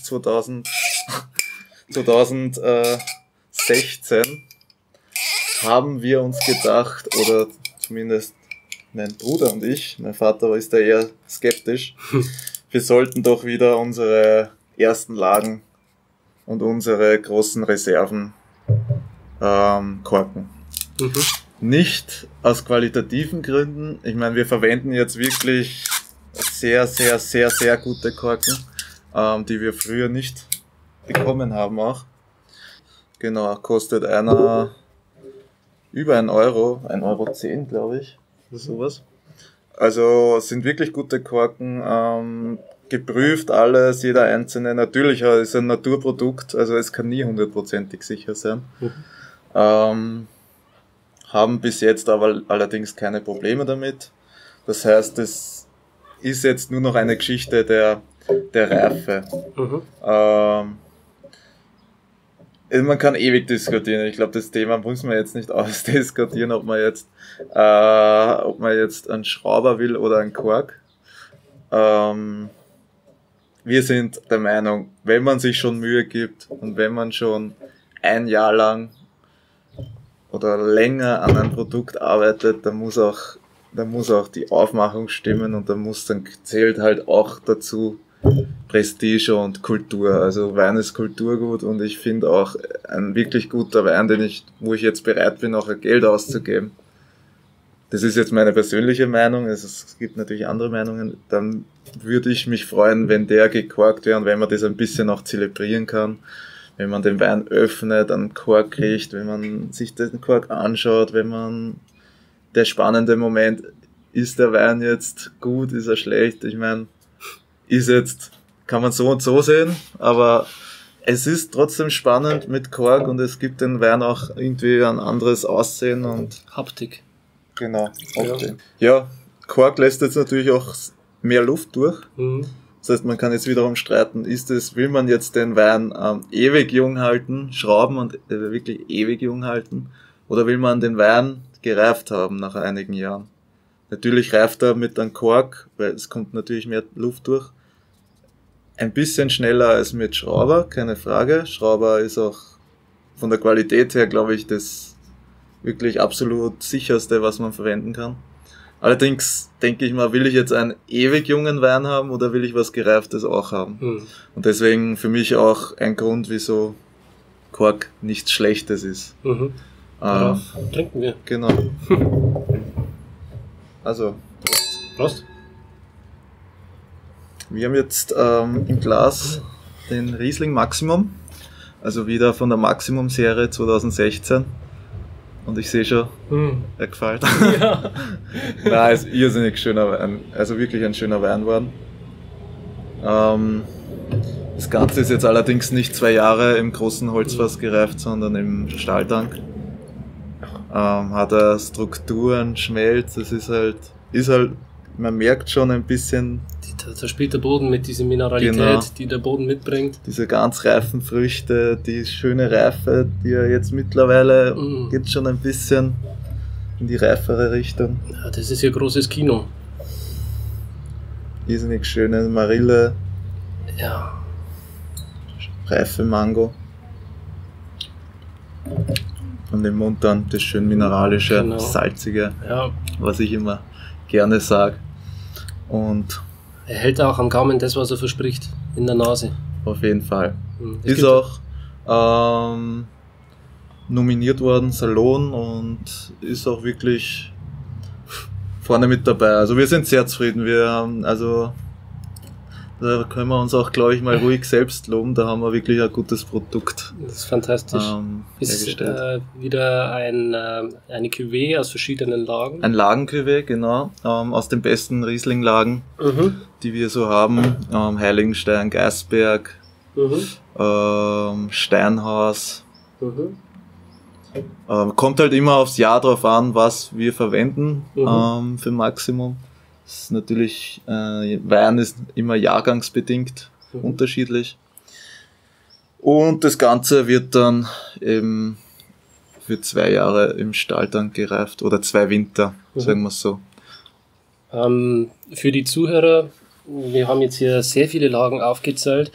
2016 haben wir uns gedacht, oder zumindest mein Bruder und ich, mein Vater ist da eher skeptisch, wir sollten doch wieder unsere ersten Lagen und unsere großen Reserven korken. Nicht aus qualitativen Gründen. Ich meine, wir verwenden jetzt wirklich sehr, sehr, sehr, sehr gute Korken, die wir früher nicht bekommen haben auch. Genau, kostet einer über 1 Euro, 1,10 Euro, glaube ich, oder sowas. Also sind wirklich gute Korken, geprüft alles, jeder einzelne. Natürlich ist ein Naturprodukt, also es kann nie 100%ig sicher sein. Haben bis jetzt aber allerdings keine Probleme damit. Das heißt, es ist jetzt nur noch eine Geschichte der Reife. Man kann ewig diskutieren. Ich glaube, das Thema muss man jetzt nicht ausdiskutieren, ob man jetzt einen Schrauber will oder einen Kork. Wir sind der Meinung, wenn man sich schon Mühe gibt und wenn man schon 1 Jahr lang oder länger an einem Produkt arbeitet, dann muss auch die Aufmachung stimmen und dann zählt halt auch dazu Prestige und Kultur. Also Wein ist Kulturgut und ich finde auch ein wirklich guter Wein, wo ich jetzt bereit bin, auch Geld auszugeben. Das ist jetzt meine persönliche Meinung, es gibt natürlich andere Meinungen, dann würde ich mich freuen, wenn der gekorkt wäre und wenn man das ein bisschen auch zelebrieren kann. wenn man den Wein öffnet, einen Kork riecht, wenn man sich den Kork anschaut, wenn man der spannende Moment, ist der Wein jetzt gut, ist er schlecht? Ich meine, kann man so und so sehen, aber es ist trotzdem spannend mit Kork und es gibt den Wein auch irgendwie ein anderes Aussehen und Haptik. genau, Optik. Ja, Kork lässt jetzt natürlich auch mehr Luft durch. Mhm. Das heißt, man kann jetzt wiederum streiten, will man jetzt den Wein ewig jung halten, schrauben und wirklich ewig jung halten, oder will man den Wein gereift haben nach einigen Jahren? Natürlich reift er mit einem Kork, weil es kommt natürlich mehr Luft durch. Ein bisschen schneller als mit Schrauber, keine Frage. Schrauber ist auch von der Qualität her, glaube ich, das wirklich absolut sicherste, was man verwenden kann. Allerdings denke ich mal, will ich jetzt einen ewig jungen Wein haben oder will ich was Gereiftes auch haben? Mhm. Und deswegen für mich auch ein Grund, wieso Kork nichts Schlechtes ist. Mhm. Darauf trinken wir. Genau. Also, Prost. wir haben jetzt im Glas den Riesling Maximum, also wieder von der Maximum-Serie 2016. Und ich sehe schon, er gefällt. Ja. Nein, ist irrsinnig schöner Wein, also wirklich ein schöner Wein geworden. Das Ganze ist jetzt allerdings nicht 2 Jahre im großen Holzfass gereift, sondern im Stahltank. Hat er Strukturen, Schmelz, das ist halt, man merkt schon ein bisschen. Da spielt der Boden mit dieser Mineralität, Genau. die der Boden mitbringt. Diese ganz reifen Früchte, die schöne Reife, die ja jetzt mittlerweile geht schon ein bisschen in die reifere Richtung. Ja, das ist ja großes Kino. Irrsinnig schöne Marille, Ja. reife Mango. Und im Mund dann das schön mineralische, Genau. salzige, Ja. was ich immer gerne sage. Und Er hält auch am Gaumen das, was er verspricht, in der Nase. auf jeden Fall. Es Ist gibt- auch nominiert worden, Salon, und ist auch wirklich vorne mit dabei. Also wir sind sehr zufrieden. Wir haben, also da können wir uns auch, glaube ich, mal ruhig selbst loben. Da haben wir wirklich ein gutes Produkt Das ist fantastisch. Ist hergestellt. wieder eine Cuvée aus verschiedenen Lagen. Ein Lagencuvée, genau, aus den besten Riesling-Lagen, Mhm. die wir so haben. Heiligenstein, Geisberg, Mhm. Steinhaus. Mhm. Kommt halt immer aufs Jahr drauf an, was wir verwenden für Maximum. Das ist natürlich, Wein ist immer jahrgangsbedingt unterschiedlich. Und das Ganze wird dann eben für 2 Jahre im Stahltank gereift oder 2 Winter, sagen wir es so. Für die Zuhörer, wir haben jetzt hier sehr viele Lagen aufgezählt.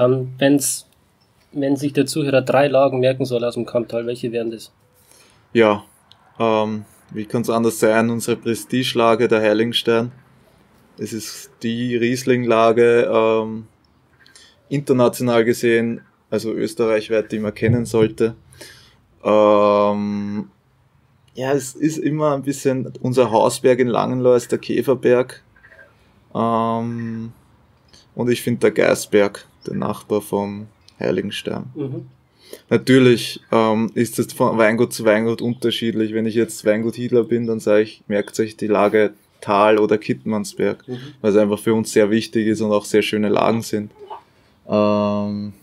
Wenn sich der Zuhörer 3 Lagen merken soll aus dem Kamptal, welche wären das? Ja, wie kann es anders sein? Unsere Prestigelage, der Heiligenstein. Es ist die Riesling-Lage, international gesehen, also österreichweit, die man kennen sollte. Ja, es ist immer ein bisschen unser Hausberg in Langenlois, der Käferberg. Und ich finde der Geisberg, der Nachbar vom Heiligenstein. Mhm. Natürlich ist es von Weingut zu Weingut unterschiedlich. Wenn ich jetzt Weingut Hiedler bin, dann sage ich, merkt euch die Lage Tal oder Kittmannsberg, weil es einfach für uns sehr wichtig ist und auch sehr schöne Lagen sind. Also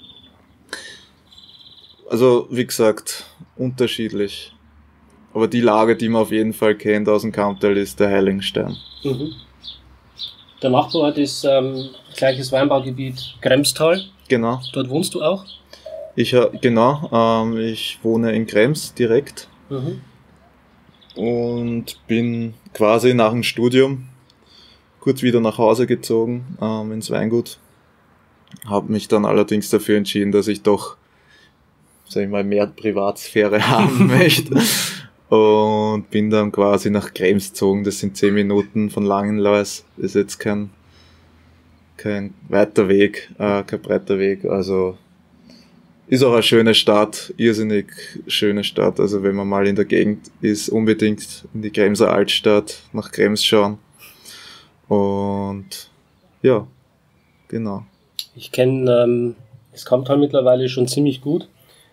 wie gesagt, unterschiedlich. Aber die Lage, die man auf jeden Fall kennt aus dem Kamptal, ist der Heiligenstein. Mhm. Der Nachbarort ist gleiches Weinbaugebiet Kremstal. Genau. Dort wohnst du auch? Ich wohne in Krems direkt. Mhm. Und bin quasi nach dem Studium kurz wieder nach Hause gezogen, ins Weingut. Habe mich dann allerdings dafür entschieden, dass ich doch, sag ich mal, mehr Privatsphäre haben möchte. Und bin dann quasi nach Krems gezogen. Das sind 10 Minuten von Langenlois. Ist jetzt kein weiter Weg, kein breiter Weg. Also ist auch eine schöne Stadt, irrsinnig schöne Stadt. Also wenn man mal in der Gegend ist, unbedingt in die Kremser Altstadt, nach Krems schauen. Und ja, genau. Ich kenne Es kommt halt mittlerweile schon ziemlich gut.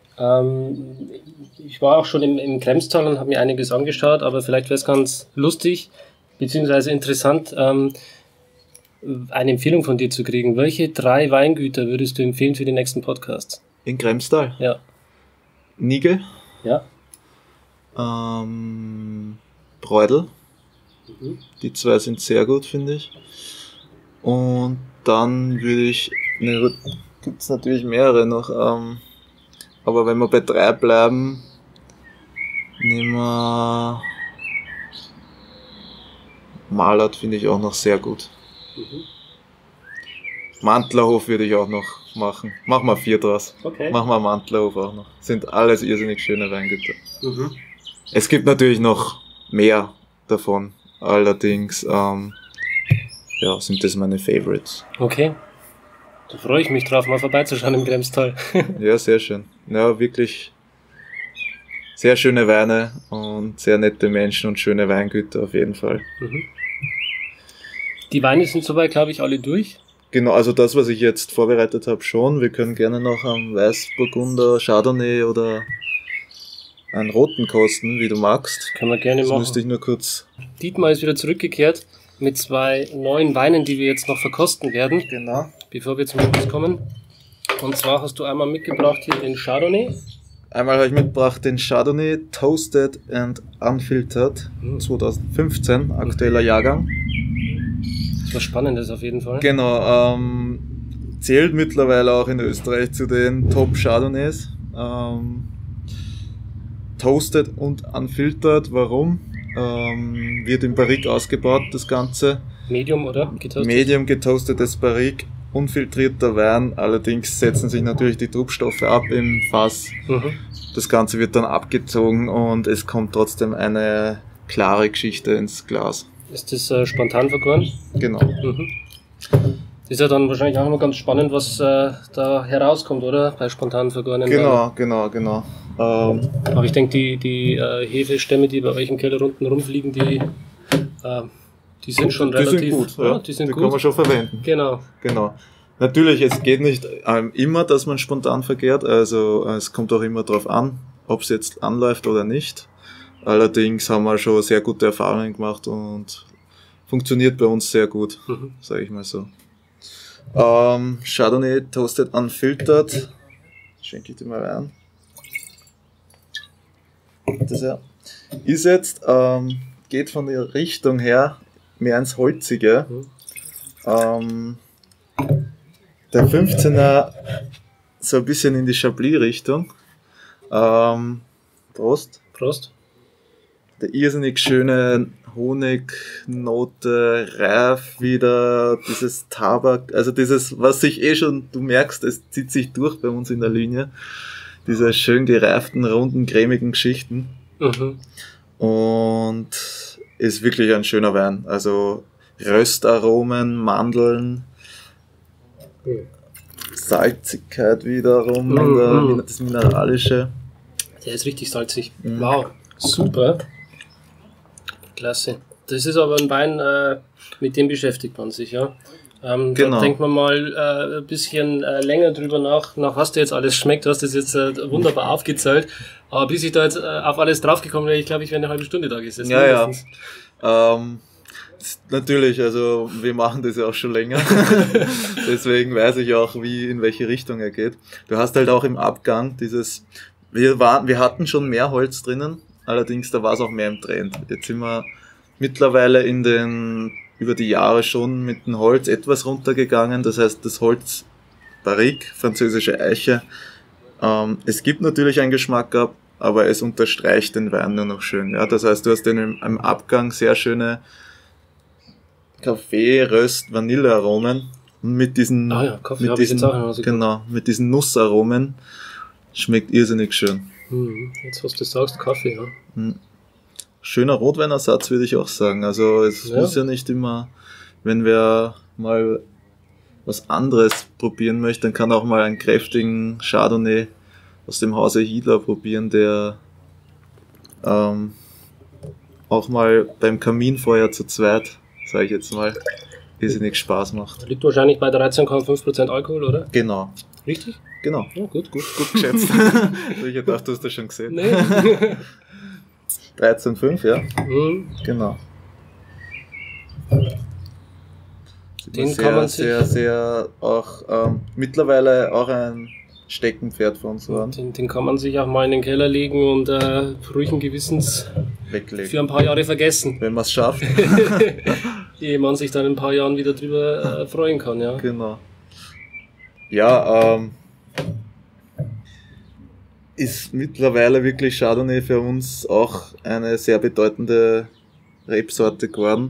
Ich war auch schon im Kremstal und habe mir einiges angeschaut, aber vielleicht wäre es ganz lustig beziehungsweise interessant, eine Empfehlung von dir zu kriegen. Welche 3 Weingüter würdest du empfehlen für den nächsten Podcast? In Kremstal? Ja. Nigel? Ja. Breudel. Die 2 sind sehr gut, finde ich. Und dann würde ich, gibt es natürlich mehrere noch, aber wenn wir bei 3 bleiben, nehmen wir Malert, finde ich auch noch sehr gut. Mantlerhof würde ich auch noch machen. Machen wir 4 draus. Okay. Machen wir Mantlerhof auch noch. Sind alles irrsinnig schöne Weingüter. Es gibt natürlich noch mehr davon. Allerdings sind das meine Favorites. Okay. Da freue ich mich drauf, mal vorbeizuschauen im Kremstal. Ja, sehr schön. Ja, wirklich sehr schöne Weine und sehr nette Menschen und schöne Weingüter auf jeden Fall. Die Weine sind soweit, glaube ich, alle durch. Genau, also das, was ich jetzt vorbereitet habe, schon. Wir können gerne noch am Weißburgunder, Chardonnay oder einen roten kosten, wie du magst. Können wir gerne Das machen. müsste ich nur kurz... Dietmar ist wieder zurückgekehrt mit 2 neuen Weinen, die wir jetzt noch verkosten werden, Genau. bevor wir zum Schluss kommen. Und zwar hast du einmal mitgebracht hier den Chardonnay. Einmal habe ich mitgebracht den Chardonnay Toasted and Unfiltered 2015, aktueller Jahrgang. Das war Spannendes auf jeden Fall. Genau, zählt mittlerweile auch in Österreich zu den Top Chardonnays. Toasted und unfiltered, warum? Wird im Barrique ausgebaut, das Ganze. Medium, oder? Getoastet? Medium getoastetes Barrique, unfiltrierter Wein, allerdings setzen sich natürlich die Trubstoffe ab im Fass. Das Ganze wird dann abgezogen und es kommt trotzdem eine klare Geschichte ins Glas. Ist das spontan vergoren? Genau. Das ist ja dann wahrscheinlich auch immer ganz spannend, was da herauskommt, oder? Bei spontan vergorenen Weinen. Genau. Aber ich denke, die Hefestämme, die bei euch im Keller unten rumfliegen, die sind schon relativ... Die sind gut, ja. Die sind die gut. kann man schon verwenden. Genau. Natürlich, es geht nicht immer, dass man spontan vergärt, also es kommt auch immer drauf an, ob es jetzt anläuft oder nicht. Allerdings haben wir schon sehr gute Erfahrungen gemacht und funktioniert bei uns sehr gut, sage ich mal so. Chardonnay Toasted Unfiltered, schenke ich dir mal rein. Das ja. Ist jetzt, geht von der Richtung her mehr ins Holzige. Der 15er so ein bisschen in die Chablis-Richtung. Prost. Prost. Der irrsinnig schöne Honignote, reif wieder, dieses Tabak, also dieses, was sich schon, du merkst, es zieht sich durch bei uns in der Linie. Diese schön gereiften, runden, cremigen Geschichten. Und ist wirklich ein schöner Wein. Also Röstaromen, Mandeln, Salzigkeit wiederum, das Mineralische. Der ist richtig salzig. Wow, super. Klasse. Das ist aber ein Wein, mit dem beschäftigt man sich, ja. Genau. Da denkt man mal ein bisschen länger drüber nach was dir jetzt alles schmeckt. Du hast das jetzt wunderbar aufgezählt. Aber bis ich da jetzt auf alles draufgekommen wäre, ich glaube, ich wäre eine halbe Stunde da gesessen. Ja. Natürlich, also wir machen das ja auch schon länger. Deswegen weiß ich auch, in welche Richtung er geht. Du hast halt auch im Abgang wir hatten schon mehr Holz drinnen, allerdings da war es auch mehr im Trend. Jetzt sind wir mittlerweile über die Jahre schon mit dem Holz etwas runtergegangen. Das heißt, das Holz Barrique, französische Eiche, es gibt natürlich einen Geschmack ab, aber es unterstreicht den Wein nur noch schön. Ja? Das heißt, du hast im Abgang sehr schöne Kaffee, Röst, Vanillearomen und mit diesen Nussaromen schmeckt irrsinnig schön. Jetzt, was du sagst, Kaffee, ja. Schöner Rotweinersatz, würde ich auch sagen. Also es muss ja nicht immer, wenn wer mal was anderes probieren möchte, dann kann auch mal einen kräftigen Chardonnay aus dem Hause Hiedler probieren, der auch mal beim Kaminfeuer zu zweit, sage ich jetzt mal, irrsinnig Spaß macht. Liegt wahrscheinlich bei 13,5% Alkohol, oder? Genau. Richtig? Genau. Ja, gut. Gut geschätzt. Ich dachte, du hast das schon gesehen. Nee. 13,5, ja. Mhm. Genau. Den sehr, kann man sehr, sich, sehr auch mittlerweile auch ein Steckenpferd von uns waren. den kann man sich auch mal in den Keller legen und ruhigen Gewissens Weglegen. für ein paar Jahre vergessen. Wenn man es schafft. Ehe man sich dann in ein paar Jahren wieder drüber freuen kann, ja. Genau. Ja, ist mittlerweile wirklich Chardonnay für uns auch eine sehr bedeutende Rebsorte geworden.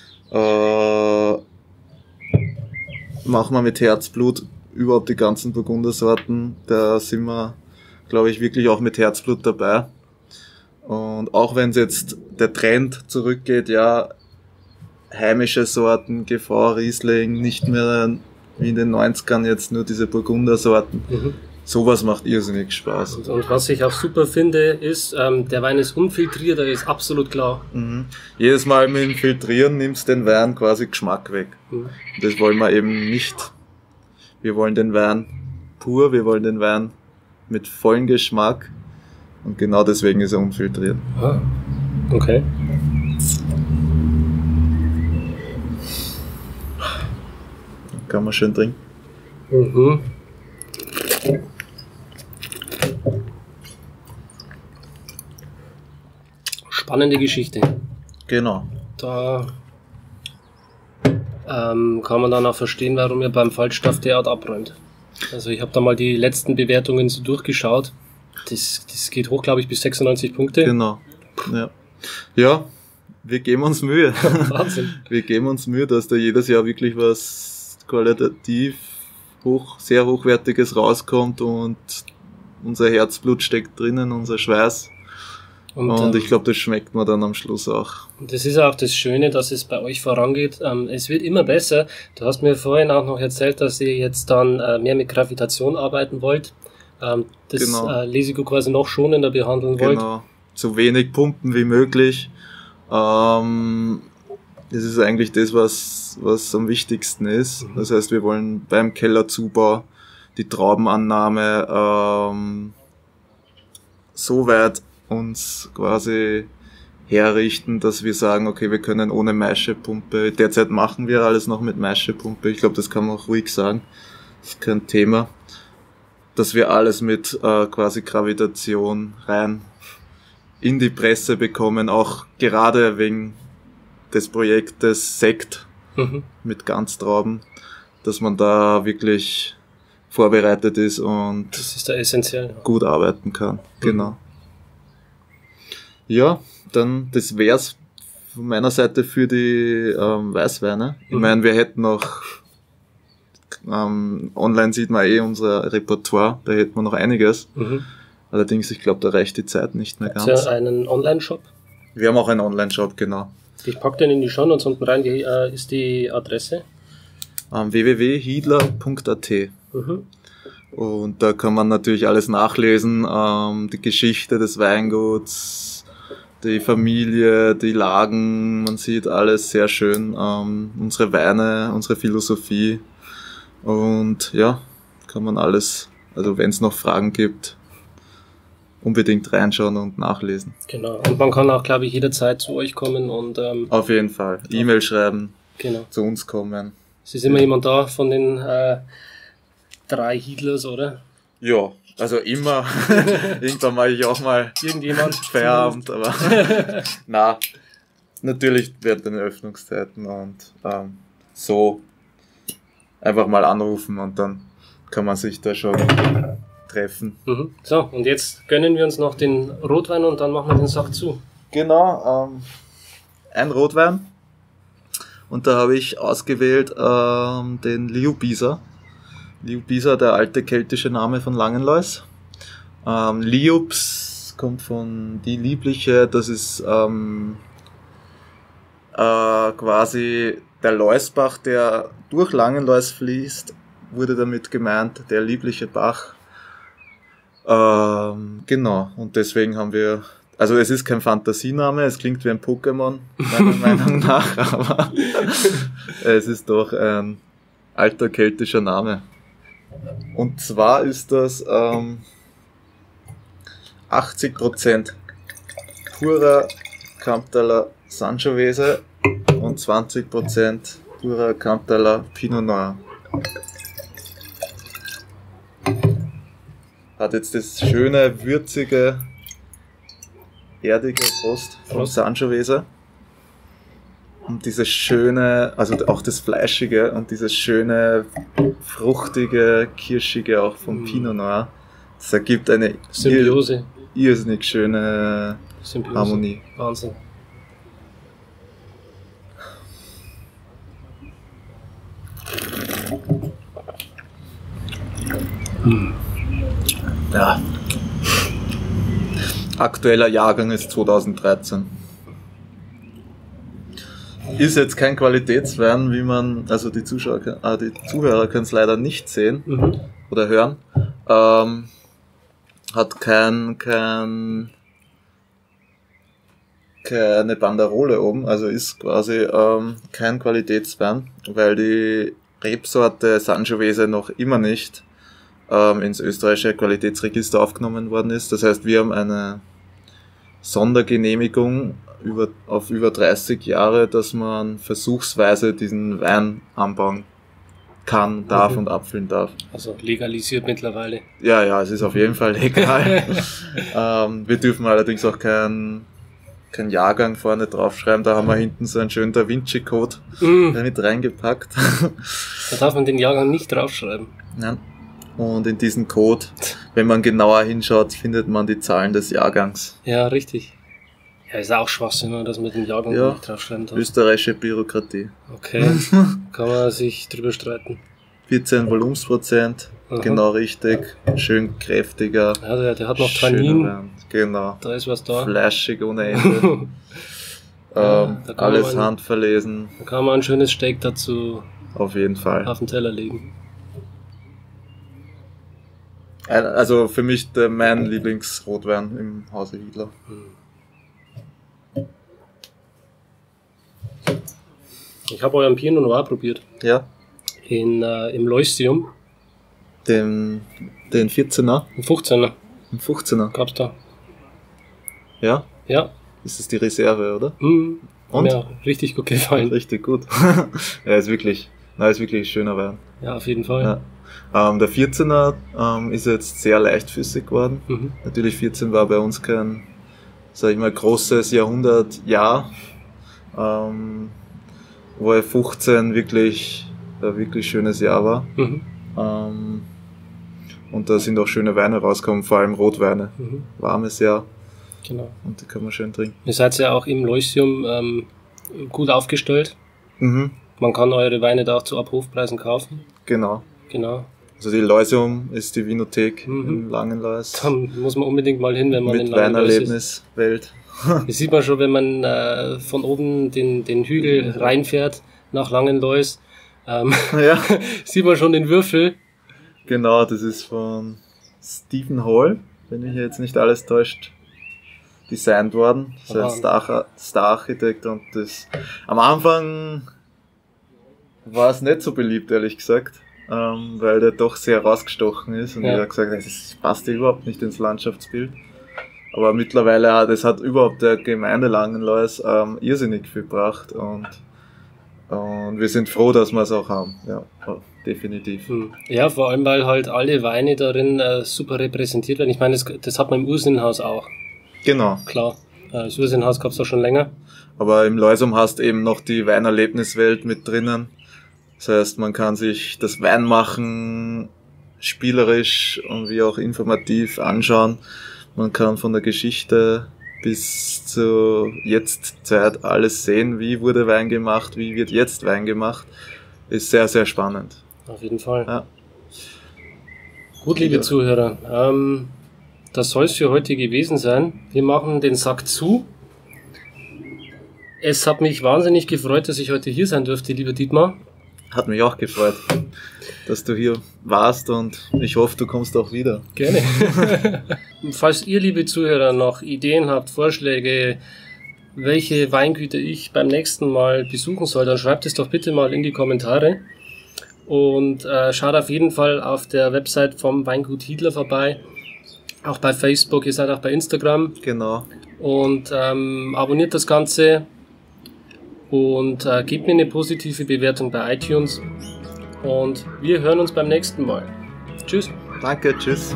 Machen wir mit Herzblut überhaupt die ganzen Burgundersorten. Da sind wir, glaube ich, wirklich auch mit Herzblut dabei. Und auch wenn es jetzt der Trend zurückgeht, ja, heimische Sorten, GV, Riesling, nicht mehr wie in den 90ern jetzt nur diese Burgundersorten. Mhm. Sowas macht irrsinnig Spaß. Und was ich auch super finde, ist, der Wein ist unfiltriert, der ist absolut klar. Mhm. Jedes Mal mit dem Filtrieren nimmst den Wein quasi Geschmack weg. Mhm. Und das wollen wir eben nicht. Wir wollen den Wein pur, wir wollen den Wein mit vollem Geschmack. Und genau deswegen ist er unfiltriert. Ah, okay. Kann man schön trinken. Mhm. Spannende Geschichte. Genau. Da kann man dann auch verstehen, warum ihr beim Falstaff derart abräumt. Also ich habe da mal die letzten Bewertungen so durchgeschaut. Das geht hoch, glaube ich, bis 96 Punkte. Genau. Ja. Ja, wir geben uns Mühe. Wahnsinn. Wir geben uns Mühe, dass da jedes Jahr wirklich was qualitativ sehr hochwertiges rauskommt und unser Herzblut steckt drinnen, unser Schweiß. Und ich glaube, das schmeckt man dann am Schluss auch. Das ist auch das Schöne, dass es bei euch vorangeht. Es wird immer besser. Du hast mir vorhin auch noch erzählt, dass ihr jetzt dann mehr mit Gravitation arbeiten wollt. Das Genau. Lesigo quasi noch schonender behandeln wollt. Genau. So wenig pumpen wie möglich. Das ist eigentlich das, was am wichtigsten ist. Das heißt, wir wollen beim Kellerzubau die Traubenannahme so weit uns quasi herrichten, dass wir sagen, okay, wir können ohne Maischepumpe, derzeit machen wir alles noch mit Maischepumpe, ich glaube, das kann man auch ruhig sagen, das ist kein Thema, dass wir alles mit quasi Gravitation rein in die Presse bekommen, auch gerade wegen des Projektes Sekt mit Ganztrauben, dass man da wirklich vorbereitet ist und Das ist da essentiell. gut arbeiten kann. Genau. Ja, dann das wär's von meiner Seite für die Weißweine. Ich meine, wir hätten noch online sieht man unser Repertoire, da hätten wir noch einiges. Allerdings, ich glaube, da reicht die Zeit nicht mehr ganz. Habt ihr einen Online-Shop? Wir haben auch einen Online-Shop, genau. Ich packe den in die Shownotes unten rein. Wie ist die Adresse? www.hiedler.at. Und da kann man natürlich alles nachlesen, die Geschichte des Weinguts, die Familie, die Lagen, man sieht alles sehr schön, unsere Weine, unsere Philosophie und ja, kann man alles, also wenn es noch Fragen gibt, unbedingt reinschauen und nachlesen. Genau. Und man kann auch, glaube ich, jederzeit zu euch kommen und Auf jeden Fall. E-Mail schreiben, genau. zu uns kommen. Es ist immer jemand da von den 3 Hiedlers, oder? Ja, also immer. Irgendwann mache ich auch mal Irgendjemand. Feierabend, aber na, natürlich während den Öffnungszeiten und so einfach mal anrufen und dann kann man sich da schon treffen. So, und jetzt gönnen wir uns noch den Rotwein und dann machen wir den Sack zu. Genau, ein Rotwein und da habe ich ausgewählt den Liubisa. Liubisa, der alte keltische Name von Langenlois. Liubs kommt von die Liebliche, das ist quasi der Loisbach, der durch Langenlois fließt, wurde damit gemeint, der liebliche Bach. Genau, und deswegen haben wir, also es ist kein Fantasiename, es klingt wie ein Pokémon, meiner Meinung nach, aber es ist doch ein alter keltischer Name. Und zwar ist das 80% purer Kamptaler Sangiovese und 20% purer Kamptaler Pinot Noir. Hat jetzt das schöne, würzige, erdige Frost vom Sangiovese. Und dieses schöne, also auch das Fleischige und dieses schöne, fruchtige, kirschige auch vom Pinot Noir. Das ergibt eine Symbiose. Irrsinnig schöne Harmonie. Wahnsinn. Ja. Aktueller Jahrgang ist 2013. Ist jetzt kein Qualitätswein, wie man, also die Zuhörer können es leider nicht sehen oder hören. Hat keine Banderole oben, also ist quasi kein Qualitätswein, weil die Rebsorte Sangiovese noch immer nicht ins österreichische Qualitätsregister aufgenommen worden ist. Das heißt, wir haben eine Sondergenehmigung auf über 30 Jahre, dass man versuchsweise diesen Wein anbauen kann, darf und abfüllen darf. Also legalisiert mittlerweile. Ja, es ist auf jeden Fall legal. Wir dürfen allerdings auch keinen Jahrgang vorne draufschreiben. Da haben wir hinten so einen schönen Da Vinci-Code mit reingepackt. Da darf man den Jahrgang nicht draufschreiben. Nein. Und in diesem Code, wenn man genauer hinschaut, findet man die Zahlen des Jahrgangs. Ja, richtig. Ja, ist auch Schwachsinn, dass man den Jahrgang nicht draufschreiben darf. Österreichische Bürokratie. Okay, kann man sich drüber streiten. 14 Volumensprozent, genau richtig, schön kräftiger. Ja, der hat noch Tannin. Genau. Da ist was da. Fleischig ohne Ende. Alles handverlesen. Da kann man ein schönes Steak dazu auf jeden Fall auf den Teller legen. Also für mich mein Lieblingsrotwein im Hause Hiedler. Ich habe euren Pinot Noir probiert. Ja. Im Leucium. Den 14er? Im 15er. Im 15er? Gab's da. Ja? Ja. Ist das die Reserve, oder? Und? Ja, richtig gut gefallen. Richtig gut. Ja, ist wirklich ein schöner Wein. Ja, auf jeden Fall. Ja. Der 14er ist jetzt sehr leichtfüßig geworden. Natürlich 14 war bei uns kein, sag ich mal, großes Jahrhundertjahr. Wo 15 wirklich ein wirklich schönes Jahr war. Und da sind auch schöne Weine rausgekommen, vor allem Rotweine. Warmes Jahr. Genau. Und die kann man schön trinken. Ihr seid ja auch im Leucium gut aufgestellt. Man kann eure Weine da auch zu Abhofpreisen kaufen. Genau. Also die Leucium ist die Winothek in Langenlois. Da muss man unbedingt mal hin, wenn man in Langenlois ist. Mit Weinerlebniswelt. Das sieht man schon, wenn man von oben den Hügel reinfährt nach Langenlois. Sieht man schon den Würfel. Genau, das ist von Stephen Hall, wenn mich jetzt nicht alles täuscht, designt worden. Das ist ein Star-Architekt und das am Anfang war es nicht so beliebt, ehrlich gesagt, weil der doch sehr rausgestochen ist und ich habe gesagt, das passt überhaupt nicht ins Landschaftsbild. Aber mittlerweile hat überhaupt der Gemeinde Langenlois irrsinnig viel gebracht und wir sind froh, dass wir es auch haben. Ja, definitiv. Ja, vor allem, weil halt alle Weine darin super repräsentiert werden. Ich meine, das hat man im Ursinnhaus auch. Genau. Klar, das Ursinnhaus gab es auch schon länger. Aber im Leucium hast eben noch die Weinerlebniswelt mit drinnen. Das heißt, man kann sich das Weinmachen spielerisch und wie auch informativ anschauen. Man kann von der Geschichte bis zur Jetztzeit alles sehen. Wie wurde Wein gemacht? Wie wird jetzt Wein gemacht? Ist sehr, sehr spannend. Auf jeden Fall. Ja. Gut, liebe Zuhörer, das soll es für heute gewesen sein. Wir machen den Sack zu. Es hat mich wahnsinnig gefreut, dass ich heute hier sein durfte, lieber Dietmar. Hat mich auch gefreut, dass du hier warst und ich hoffe, du kommst auch wieder. Gerne. Falls ihr, liebe Zuhörer, noch Ideen habt, Vorschläge, welche Weingüter ich beim nächsten Mal besuchen soll, dann schreibt es doch bitte mal in die Kommentare. Und schaut auf jeden Fall auf der Website vom Weingut Hiedler vorbei. Auch bei Facebook, ihr seid auch bei Instagram. Genau. Und abonniert das Ganze und gebt mir eine positive Bewertung bei iTunes. Und wir hören uns beim nächsten Mal. Tschüss. Danke, tschüss.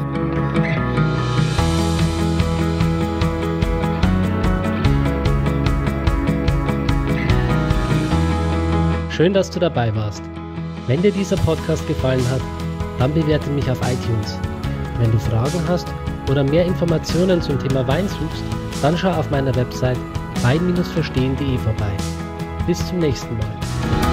Schön, dass du dabei warst. Wenn dir dieser Podcast gefallen hat, dann bewerte mich auf iTunes. Wenn du Fragen hast oder mehr Informationen zum Thema Wein suchst, dann schau auf meiner Website wein-verstehen.de vorbei. Bis zum nächsten Mal.